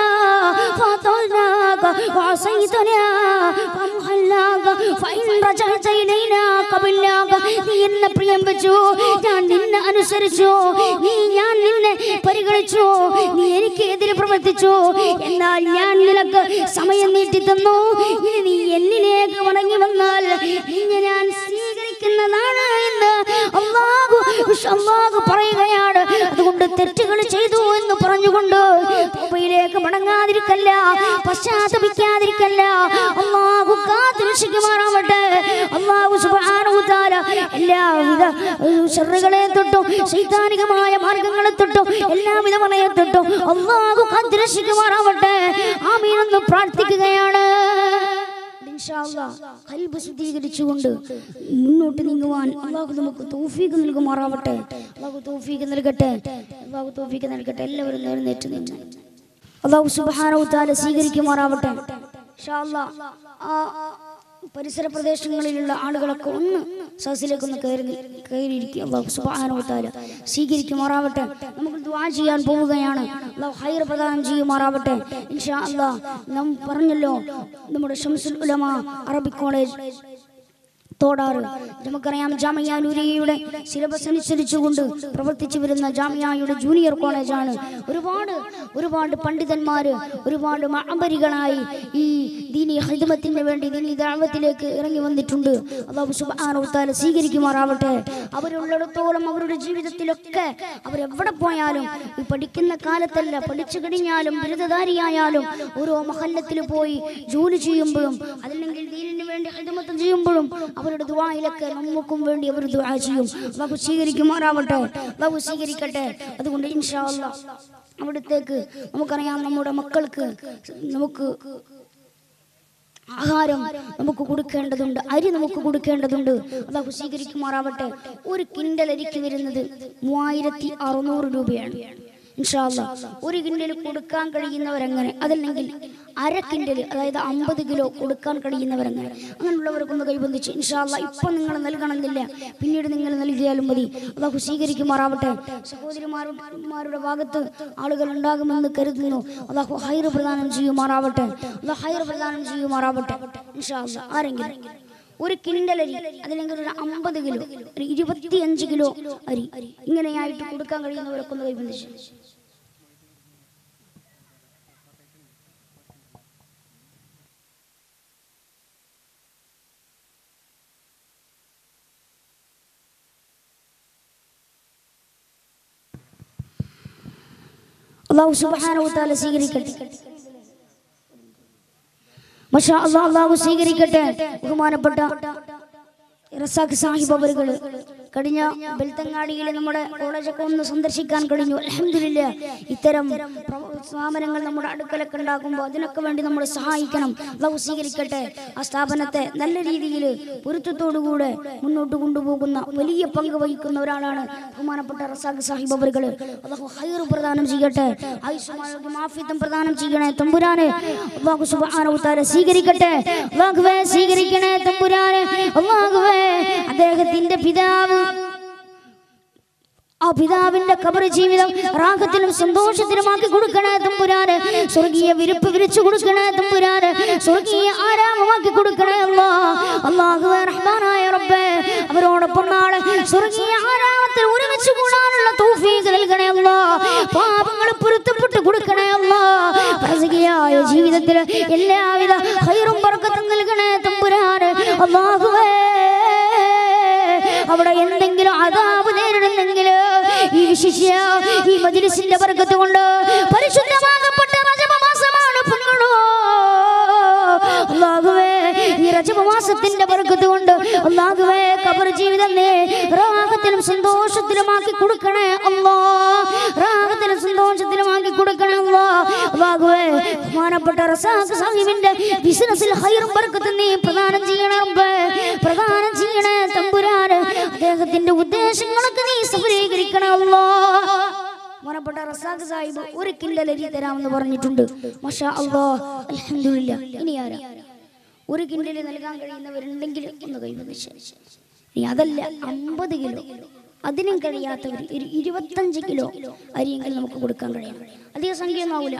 فطلناك وعصيتنا فمحلناك فإن رجعت إلينا قبلناك. നീ എന്നെ പ്രിയം വെച്ചു, ഞാൻ നിന്നെ അനുസരിച്ചു, ഞാൻ നിന്നെ പരിഗണിച്ചു, നീ എനിക്ക് എതിരെ പ്രവർത്തിച്ചു. എന്നാൽ ഞാൻ നിനക്ക് സമയം നീട്ടി തന്നു. ഇനി നീ എന്നിലേക്ക് മടങ്ങി വന്നാൽ നിന്നെ ഞാൻ സ്വീകരിക്കുന്നതാണ് എന്ന് അല്ലാഹു പറയുകയാണ്. അതുകൊണ്ട് തെറ്റുകൾ ചെയ്തു എന്ന് പറഞ്ഞുകൊണ്ട് തൗബയിലേക്ക് മടങ്ങാതിരിക്കല്ല, പശ്ചാത്തപിക്കാതിരിക്കല്ല. അല്ലാഹു കാത്തുരക്ഷിക്കുമാറാവട്ടെ. അല്ലാഹു സുബ്ഹാനഹു തആല എല്ലാവിധ ശർറുകളെ തൊട്ടും ശൈതാനികമായ മാർഗങ്ങളെ തൊട്ടും എല്ലാവിധ മറയെ തൊട്ടും അല്ലാഹു കാത്തുരക്ഷിക്കുമാറാവട്ടെ. ആമീൻ എന്ന് പ്രാർത്ഥിക്കുകയാണ്. ഇൻഷാ അല്ലാഹ് ഖൽബ് ശുദ്ധീകരിച്ചുകൊണ്ട് മുന്നോട്ട് നീങ്ങുവാൻ അല്ലാഹു നമുക്ക് തൗഫീഖ് നൽകുമാറാവട്ടെ. അല്ലാഹു തൗഫീഖ് നൽകട്ടെ. അല്ലാഹു തൗഫീഖ് നൽകട്ടെ. എല്ലാവരും എഴുന്നേറ്റ് നിന്ന് അല്ലാഹു സുബ്ഹാനഹു തആല സ്വീകരിക്കുമാറാവട്ടെ. ഇൻഷാ അല്ലാഹ് പരിസര പ്രദേശങ്ങളിലുള്ള ആളുകളൊക്കെ ഒന്ന് സദസ്സിലേക്ക് ഒന്ന് കയറിയിരിക്കും. അല്ലാഹു സുബ്ഹാനഹു തആല സ്വീകരിക്കുമാറാവട്ടെ. നമുക്ക് ദുആ ചെയ്യാൻ പോവുകയാണ്. അല്ലാഹു ഖൈർ പ്രദാനം ചെയ്യുമാറാവട്ടെ. ഇൻഷാ അല്ലാഹ് നാം പറഞ്ഞല്ലോ, നമ്മുടെ ശംസുൽ ഉലമ അറബിക് കോളേജ് തോടാറ്, നമുക്കറിയാം ജാമിയ നൂരിയയുടെ സിലബസ് അനുസരിച്ചുകൊണ്ട് പ്രവർത്തിച്ചു വരുന്ന ജാമിയയുടെ ജൂനിയർ കോളേജാണ്. ഒരുപാട് പണ്ഡിതന്മാര്, ഒരുപാട് മഅബരികളായി ഈ ദീനി ഖിദ്മത്തിന് വേണ്ടി, ദീനി ദഅവത്തിലേക്ക് ഇറങ്ങി വന്നിട്ടുണ്ട്. അല്ലാഹു സുബ്ഹാനഹു തആല സ്വീകരിക്കുമാറാവട്ടെ. അവരുള്ളിടത്തോളം അവരുടെ ജീവിതത്തിലൊക്കെ അവരെവിടെ പോയാലും, ഈ പഠിക്കുന്ന കാലത്തല്ല, പഠിച്ചു കഴിഞ്ഞാലും ബിരുദധാരിയായാലും ഓരോ മഹല്ലത്തിൽ പോയി ജോലി ചെയ്യുമ്പോഴും അതല്ലെങ്കിൽ ദീനിന് വേണ്ടി ഖിദ്മത്ത് ചെയ്യുമ്പോഴും അവരുടെ ദുആയിലൊക്കെ നമുക്കും വേണ്ടി അവർ ദുആ ചെയ്യും. അല്ലാഹു സ്വീകരിക്കുമാറാവട്ടെ. അല്ലാഹു സ്വീകരിക്കട്ടെ. അതുകൊണ്ട് ഇൻഷാ അല്ലാഹ് അവിടത്തേക്ക് നമുക്കറിയാം, നമ്മുടെ മക്കൾക്ക് നമുക്ക് ആഹാരം നമുക്ക് കൊടുക്കേണ്ടതുണ്ട്, അരി നമുക്ക് കൊടുക്കേണ്ടതുണ്ട്. അല്ലാഹു സ്വീകരിക്കുമാറാവട്ടെ. ഒരു കിൻഡൽ അരിക്ക് വരുന്നത് 3600 രൂപയാണ്. ഇൻഷാ അല്ലാഹ് 1 കിൻഡൽ കൊടുക്കാൻ കഴിയുന്നവരങ്ങനെ, അതല്ലെങ്കിൽ അര കിൻഡൽ അതായത് 50 കിലോ കൊടുക്കാൻ കഴിയുന്നവരങ്ങനെ, അങ്ങനെയുള്ളവർക്കൊന്ന് കൈബന്ധിച്ച് ഇൻഷാ അല്ലാഹ് ഇപ്പം നിങ്ങൾ നൽകണമെന്നില്ല, പിന്നീട് നിങ്ങൾ നൽകിയാലും മതി. അല്ലാഹു സ്വീകരിക്കുമാറാവട്ടെ. സഹോദരിമാരുടെ ഭാഗത്ത് ആളുകൾ ഉണ്ടാകുമെന്ന് കരുതുന്നു. അല്ലാഹു ഹൈർ പ്രദാനം ചെയ്യുമാറാവട്ടെ. അല്ലാഹു ഹൈർ പ്രദാനം ചെയ്യുമാറാവട്ടെ ഇൻഷാ അല്ലാഹ്. ആരെങ്കിലും 1 കിൻഡൽ അരി, അതല്ലെങ്കിൽ ഒരു 50 കിലോ, 25 കിലോ അരി ഇങ്ങനെയായിട്ട് കൊടുക്കാൻ കഴിയുന്നവരൊക്കെ ഒന്ന് കൈബന്ധിച്ച്. അല്ലാഹു സുബ്ഹാനഹു വ തആല സ്വീകരിക്കട്ടെ. മാഷാ അല്ലാഹ്, അല്ലാഹു സ്വീകരിക്കട്ടെ. ബഹുമാനപ്പെട്ട റസാഖ് സാഹിബ് അവറുകൾ കഴിഞ്ഞ ബെൽത്തങ്ങാടിയിലെ നമ്മുടെ കോളേജൊക്കെ ഒന്ന് സന്ദർശിക്കാൻ കഴിഞ്ഞു. അൽഹംദുലില്ലാഹ്, ഇത്തരം സ്ഥാപനങ്ങൾ നമ്മുടെ അടുക്കലൊക്കെ ഉണ്ടാകുമ്പോൾ അതിനൊക്കെ വേണ്ടി നമ്മൾ സഹായിക്കണം. അല്ലാഹു സ്വീകരിക്കട്ടെ. ആ സ്ഥാപനത്തെ നല്ല രീതിയിൽ പൊരുത്തത്തോടുകൂടെ മുന്നോട്ട് കൊണ്ടുപോകുന്ന വലിയ പങ്ക് വഹിക്കുന്ന ഒരാളാണ് ബഹുമാനപ്പെട്ട റസാഖ് സാഹിബ് അവറുകൾ. അല്ലാഹു ഹൈർ പ്രദാനം ചെയ്യട്ടെ, ആയുസ്സും ആഫിയത്തും പ്രദാനം ചെയ്യണേ തമ്പുരാനെ. അല്ലാഹു സുബ്ഹാനഹു വ തആല സ്വീകരിക്കട്ടെ. അല്ലാഹുവേ സ്വീകരിക്കണേ തമ്പുരാനെ. അല്ലാഹുവേ അദ്ദേഹത്തിന്റെ പിതാവ്, ആ പിതാവിന്റെ ഖബർ ജീവിതം റാഹത്തിലും സന്തോഷത്തിലുമാക്കി കൊടുക്കണേ തമ്പുരാനെ. സ്വർഗീയ വിരുപ്പ് വിരിച്ചു കൊടുക്കണേ തമ്പുരാനെ. സ്വർഗീയ ആരാമമാക്കി കൊടുക്കണേ അല്ലാഹുവേ റഹ്മാനായ റബ്ബേ. അവരോടൊപ്പം നാളെ സ്വർഗീയ ആരാമത്തിൽ ഒരുമിച്ച് കൂടാനുള്ള തൗഫീഖ് നൽകണേ അല്ലാഹ്. പാപങ്ങൾ പൊരുത്തപ്പെട്ട് കൊടുക്കണേ അല്ലാഹ്. റസിഖിയായ ജീവിതത്തിൽ എല്ലാവിധ ഖൈറും ബർക്കത്തും നൽകണേ തമ്പുരാനെ. അല്ലാഹുവേ അവിടെ എന്തെങ്കിലും അദാബ് നേരിടുന്നെങ്കിൽ ഈ വിശിഷ്യ ഈ മജ്ലിസിന്റെ ബർക്കത്ത് കൊണ്ട് പരിശുദ്ധമാക്കപ്പെട്ട റജബ മാസമാണ് പെങ്ങളോ. അല്ലാഹുവേ ഈ റജബ മാസത്തിന്റെ ബർക്കത്ത് കൊണ്ട് അല്ലാഹുവേ ഖബർ ജീവിതം റാഹത്തിലും സന്തോഷത്തിലുമാക്കി കൊടുക്കണേ അല്ലാഹ്. റാഹത്തിലും സന്തോഷത്തിലുമാക്കി കൊടുക്കണേ അല്ലാഹ്. അല്ലാഹുവേ ബഹുമാനപ്പെട്ട റസാഖ് സാഹിബിന്റെ ബിസിനസ്സിൽ ഖൈറും ബർക്കത്തും നീ പ്രദാനം ചെയ്യണേ റബ്ബേ. പ്രദാനം ചെയ്യണേ തമ്പുരാനെ. അദ്ദേഹത്തിന്റെ ഉദ്ദേശങ്ങളൊക്കെ നീ സഫലീകരിക്കണേ അല്ലാഹ്. ബഹുമാനപ്പെട്ട റസാഖ് സാഹിബ് 1 കിൻഡൽ അരി തരാമെന്ന് പറഞ്ഞിട്ടുണ്ട്. മാഷാ അല്ലാഹ്, അൽഹംദുലില്ലാഹ്. ഇനി ആരാ 1 കിൻഡൽ നൽകാൻ കഴിയുന്നവരുണ്ടെങ്കിൽ ഒന്ന് കൈവന്നിച്ച്. ഇനി അതല്ല 50 കിലോ, അതിനും കഴിയാത്തവർ 25 കിലോ അരിയെങ്കിൽ നമുക്ക് കൊടുക്കാൻ കഴിയണം. അധിക സംഖ്യയൊന്നും ആവില്ല.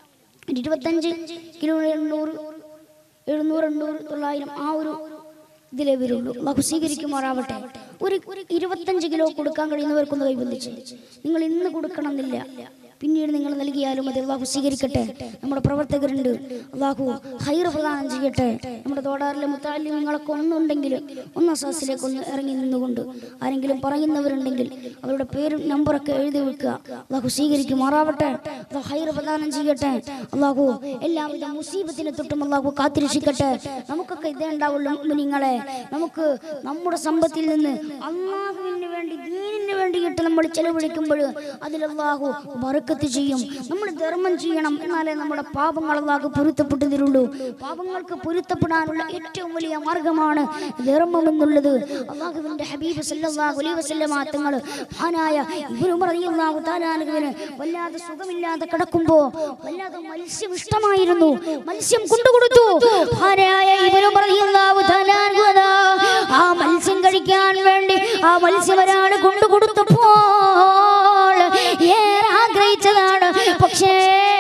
25 കിലോ 800, 700, 800, 900 ആ ഒരു ഇതിലേ വരുള്ളൂ. അല്ലാഹു സ്വീകരിക്കുമാറാവട്ടെ. ഒരു 25 കിലോ കൊടുക്കാൻ കഴിയുന്നവർക്കൊന്ന് കൈബന്ധിച്ച്. നിങ്ങൾ ഇന്ന് കൊടുക്കണമെന്നില്ല, പിന്നീട് നിങ്ങൾ നൽകിയാലും അത് അല്ലാഹു സ്വീകരിക്കട്ടെ. നമ്മുടെ പ്രവർത്തകരുണ്ട്, അല്ലാഹു ഹൈർ പ്രദാനം ചെയ്യട്ടെ. നമ്മുടെ തോടാറിലെ മുത്തഅല്ലിമീങ്ങളൊക്കെ ഒന്നുണ്ടെങ്കിൽ ഒന്ന് അസാസിലേക്ക് ഒന്ന് ഇറങ്ങി നിന്നുകൊണ്ട് ആരെങ്കിലും പറയുന്നവരുണ്ടെങ്കിൽ അവരുടെ പേരും നമ്പറൊക്കെ എഴുതി വെക്കുക. അല്ലാഹു സ്വീകരിക്കുമാറാവട്ടെ. അല്ലാഹു ഹൈർ പ്രദാനം ചെയ്യട്ടെ. അല്ലാഹു എല്ലാവിധ മുസീബത്തിനെ തൊട്ടും അല്ലാഹു കാത്തിരക്ഷിക്കട്ടെ. നമുക്കൊക്കെ ഇതേ ഉണ്ടാവുള്ളൂ മുഅ്മിനീങ്ങളെ. നമുക്ക് നമ്മുടെ സമ്പത്തിൽ നിന്ന് അല്ലാഹുവിന് വേണ്ടി ദീനിന് വേണ്ടിയിട്ട് നമ്മൾ ചെലവഴിക്കുമ്പോൾ അതിൽ അല്ലാഹു ബർക്കത്ത് ചെയ്യും. നമ്മൾ ധർമ്മം ചെയ്യണം, എന്നാലേ നമ്മുടെ പാപങ്ങൾ അല്ലാഹു പൊരുത്തപ്പെട്ടു തരുള്ളൂ. പാപങ്ങൾക്ക് പൊരുത്തപ്പെടാനുള്ള ഏറ്റവും വലിയ മാർഗമാണ് ധർമ്മം എന്നുള്ളത്. അല്ലാഹുവിന്റെ ഹബീബ് സല്ലല്ലാഹു അലൈഹി വസല്ലമ തങ്ങൾ മഹാനായ ഇബ്നു ഉമർ റളിയല്ലാഹു തആല അൻഹുവിന് വല്ലാതെ സുഖമില്ലാതെ കിടക്കുമ്പോൾ വല്ലാതെ മത്സ്യം ഇഷ്ടമായിരുന്നു. മത്സ്യം കൊണ്ടുകൊടുത്തു. മഹാനായ ഇബ്നു ഉമർ റളിയല്ലാഹു തആല അൻഹു ആ മത്സ്യം കഴിക്കാൻ വേണ്ടി ആ മത്സ്യം ഒരാൾ കൊണ്ടുകൊടുത്തപ്പോൾ ഏറെ ആഗ്രഹിച്ചതാണ്. പക്ഷേ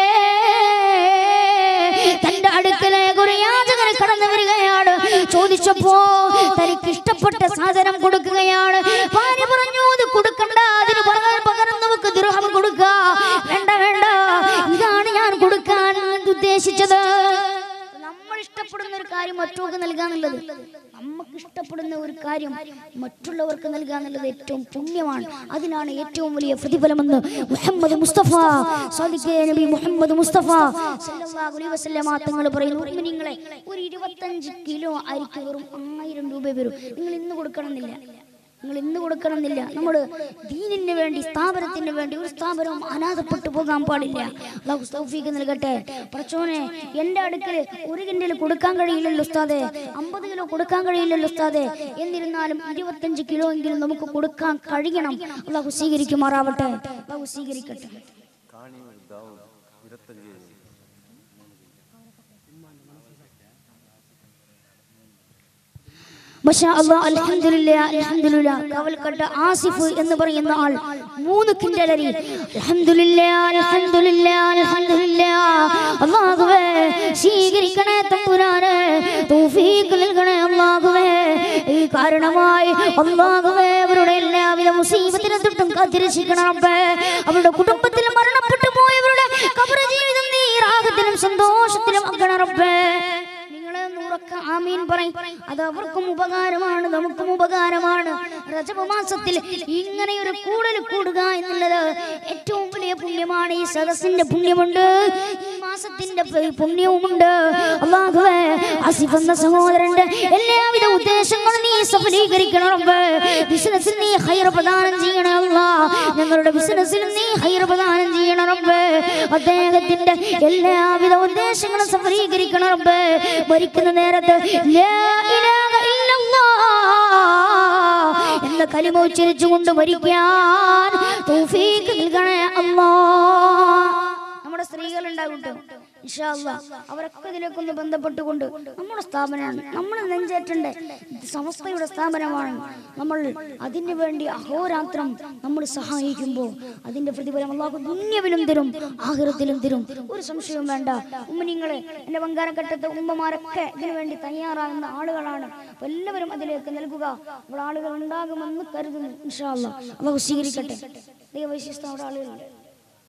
തന്റെ അടുക്കലേക്ക് ഒരു യാചകൻ കടന്നു വരികയാണ്. ചോദിച്ചപ്പോ തനിക്ക് ഇഷ്ടപ്പെട്ട സാധനം കൊടുക്കുകയാണ്. ഭാര്യ പറഞ്ഞു, അത് കൊടുക്കണ്ട, അതിന് പകരം നമുക്ക് ദിർഹം കൊടുക്കുക. വേണ്ട വേണ്ട, ഇതാണ് ഞാൻ കൊടുക്കാൻ ഉദ്ദേശിച്ചത്. നമ്മൾ ഇഷ്ടപ്പെടുന്ന ഒരു കാര്യം മറ്റവർക്ക് നൽകാന്നുള്ളത്, നമുക്ക് ഇഷ്ടപ്പെടുന്ന ഒരു കാര്യം മറ്റുള്ളവർക്ക് നൽകാന്നുള്ളത് ഏറ്റവും പുണ്യമാണ്. അതിനാണ് ഏറ്റവും വലിയ പ്രതിഫലമെന്ന് മുഹമ്മദ് മുസ്തഫ സാദിഖ് നബി മുഹമ്മദ് മുസ്തഫ സല്ലല്ലാഹു അലൈഹി വസല്ലമ തങ്ങൾ പറയുന്നു. മുഅ്മിനീങ്ങളെ, ഒരു 25 കിലോ അരിക്ക് വെറും 1000 രൂപ വരും. നിങ്ങൾ ഇന്ന് കൊടുക്കണമെന്നില്ല, നമ്മൾ ദീനിന് വേണ്ടി, സ്ഥാപനത്തിന് വേണ്ടി ഒരു സ്ഥാപനവും അനാഥപ്പെട്ടു പോകാൻ പാടില്ല. അല്ലാഹു തൗഫീഖ് നൽകട്ടെ. പടച്ചോനെ, എൻ്റെ അടുക്കൽ 1 കിൻഡൽ കൊടുക്കാൻ കഴിയില്ലല്ലോ ഉസ്താദേ, 50 കിലോ കൊടുക്കാൻ കഴിയില്ലല്ലോ ഉസ്താദേ, എന്നിരുന്നാലും 25 കിലോ എങ്കിലും നമുക്ക് കൊടുക്കാൻ കഴിയണം. അല്ലാഹു സ്വീകരിക്കുമാറാവട്ടെ. അല്ലാഹു സ്വീകരിക്കട്ടെ. മാഷാ അല്ലാഹ് അൽഹംദുലില്ലാ അൽഹംദുലില്ലാ. കവൽക്കട്ട ആസിഫ് എന്ന് പറയുന്ന ആൾ 3 കിൻഡലരി. അൽഹംദുലില്ലാ അൽഹംദുലില്ലാ അൽഹംദുലില്ലാ. അല്ലാഹുവേ സ്വീകരിക്കണേ തമ്പുരാനെ, തൗഫീഖ് നൽകണേ അല്ലാഹുവേ. ഈ കാരണമായി അല്ലാഹുവേ അവരുടെ എല്ലാവിധ മുസീബത്തിനെ തൊട്ടും കാത്തിരക്ഷിക്കണം റബ്ബേ. അവരുടെ കുടുംബത്തിൽ മരണപ്പെട്ടു പോയവരുടെ ഖബർ ജീവിതം നീ റാഹത്തിലും സന്തോഷത്തിലും ആക്കണം റബ്ബേ. ആമീൻ പറയും. അത് അവർക്കും ഉപകാരമാണ്, നമുക്കും ഉപകാരമാണ്. റജബ് മാസത്തിൽ ഇങ്ങനെ ഒരു കൂടൽ കൂടുക എന്നുള്ളത് ഏറ്റവും വലിയ പുണ്യമാണ്. ഈ സദസ്സിന്റെ പുണ്യമുണ്ട്, ഈ മാസത്തിന്റെ പുണ്യവുമുണ്ട്. അല്ലാഹുവേ ആസിഫ് എന്ന സഹോദരന്റെ എല്ലാവിധ ഉദ്ദേശങ്ങളും നീ സഫലീകരിക്കണം റബ്ബേ. ബിസിനസ്സിൽ നീ ഖൈർ പ്രദാനം ചെയ്യണം അല്ലാഹ്. ഞങ്ങളുടെ ബിസിനസ്സിൽ നീ ഖൈർ പ്രദാനം ചെയ്യണം റബ്ബേ. അദ്ദേഹത്തിന്റെ എല്ലാവിധ ഉദ്ദേശങ്ങളും സഫലീകരിക്കണം റബ്ബേ. മരിക്കുന്ന നേരത്ത് ലാ ഇലാഹ ഇല്ലല്ലാഹ് എന്ന കലിമ ഉച്ചരിച്ചുകൊണ്ട് മരിക്കാൻ തൗഫീഖ് നൽകണേ അല്ലാഹ്. നമ്മുടെ സ്ത്രീകൾ ഉണ്ടാകും ഇൻഷാ അല്ലാഹ്. അവരൊക്കെ ഇതിലേക്കൊന്ന് ബന്ധപ്പെട്ടുകൊണ്ട് നമ്മുടെ സ്ഥാപനമാണ്, നമ്മൾ നെഞ്ചേറ്റേണ്ട സമസ്തയുടെ സ്ഥാപനമാണ്. നമ്മൾ അതിനു വേണ്ടി അഹോരാത്രം നമ്മൾ സഹായിക്കുമ്പോൾ അതിന്റെ പ്രതിഫലം അല്ലാഹു ദുനിയവിലും തരും, ആഖിറത്തിലും തരും. ഒരു സംശയവും വേണ്ട. ഉമ്മനിങ്ങളെ, എൻ്റെ വങ്കാരക്കട്ടത്തെ ഉമ്മമാരൊക്കെ ഇതിനു വേണ്ടി തയ്യാറാകുന്ന ആളുകളാണ്. അപ്പോൾ എല്ലാവരും അതിലേക്ക് നൽകുക. അവിടെ ആളുകൾ ഉണ്ടാകുമെന്ന് കരുതുന്നു. ഇൻഷാ അല്ലാഹ്. അല്ലാഹു സ്വീകരിക്കട്ടെ. ദൈവവിശ്വസ്ത അവിടെ ആളുകളുണ്ട്.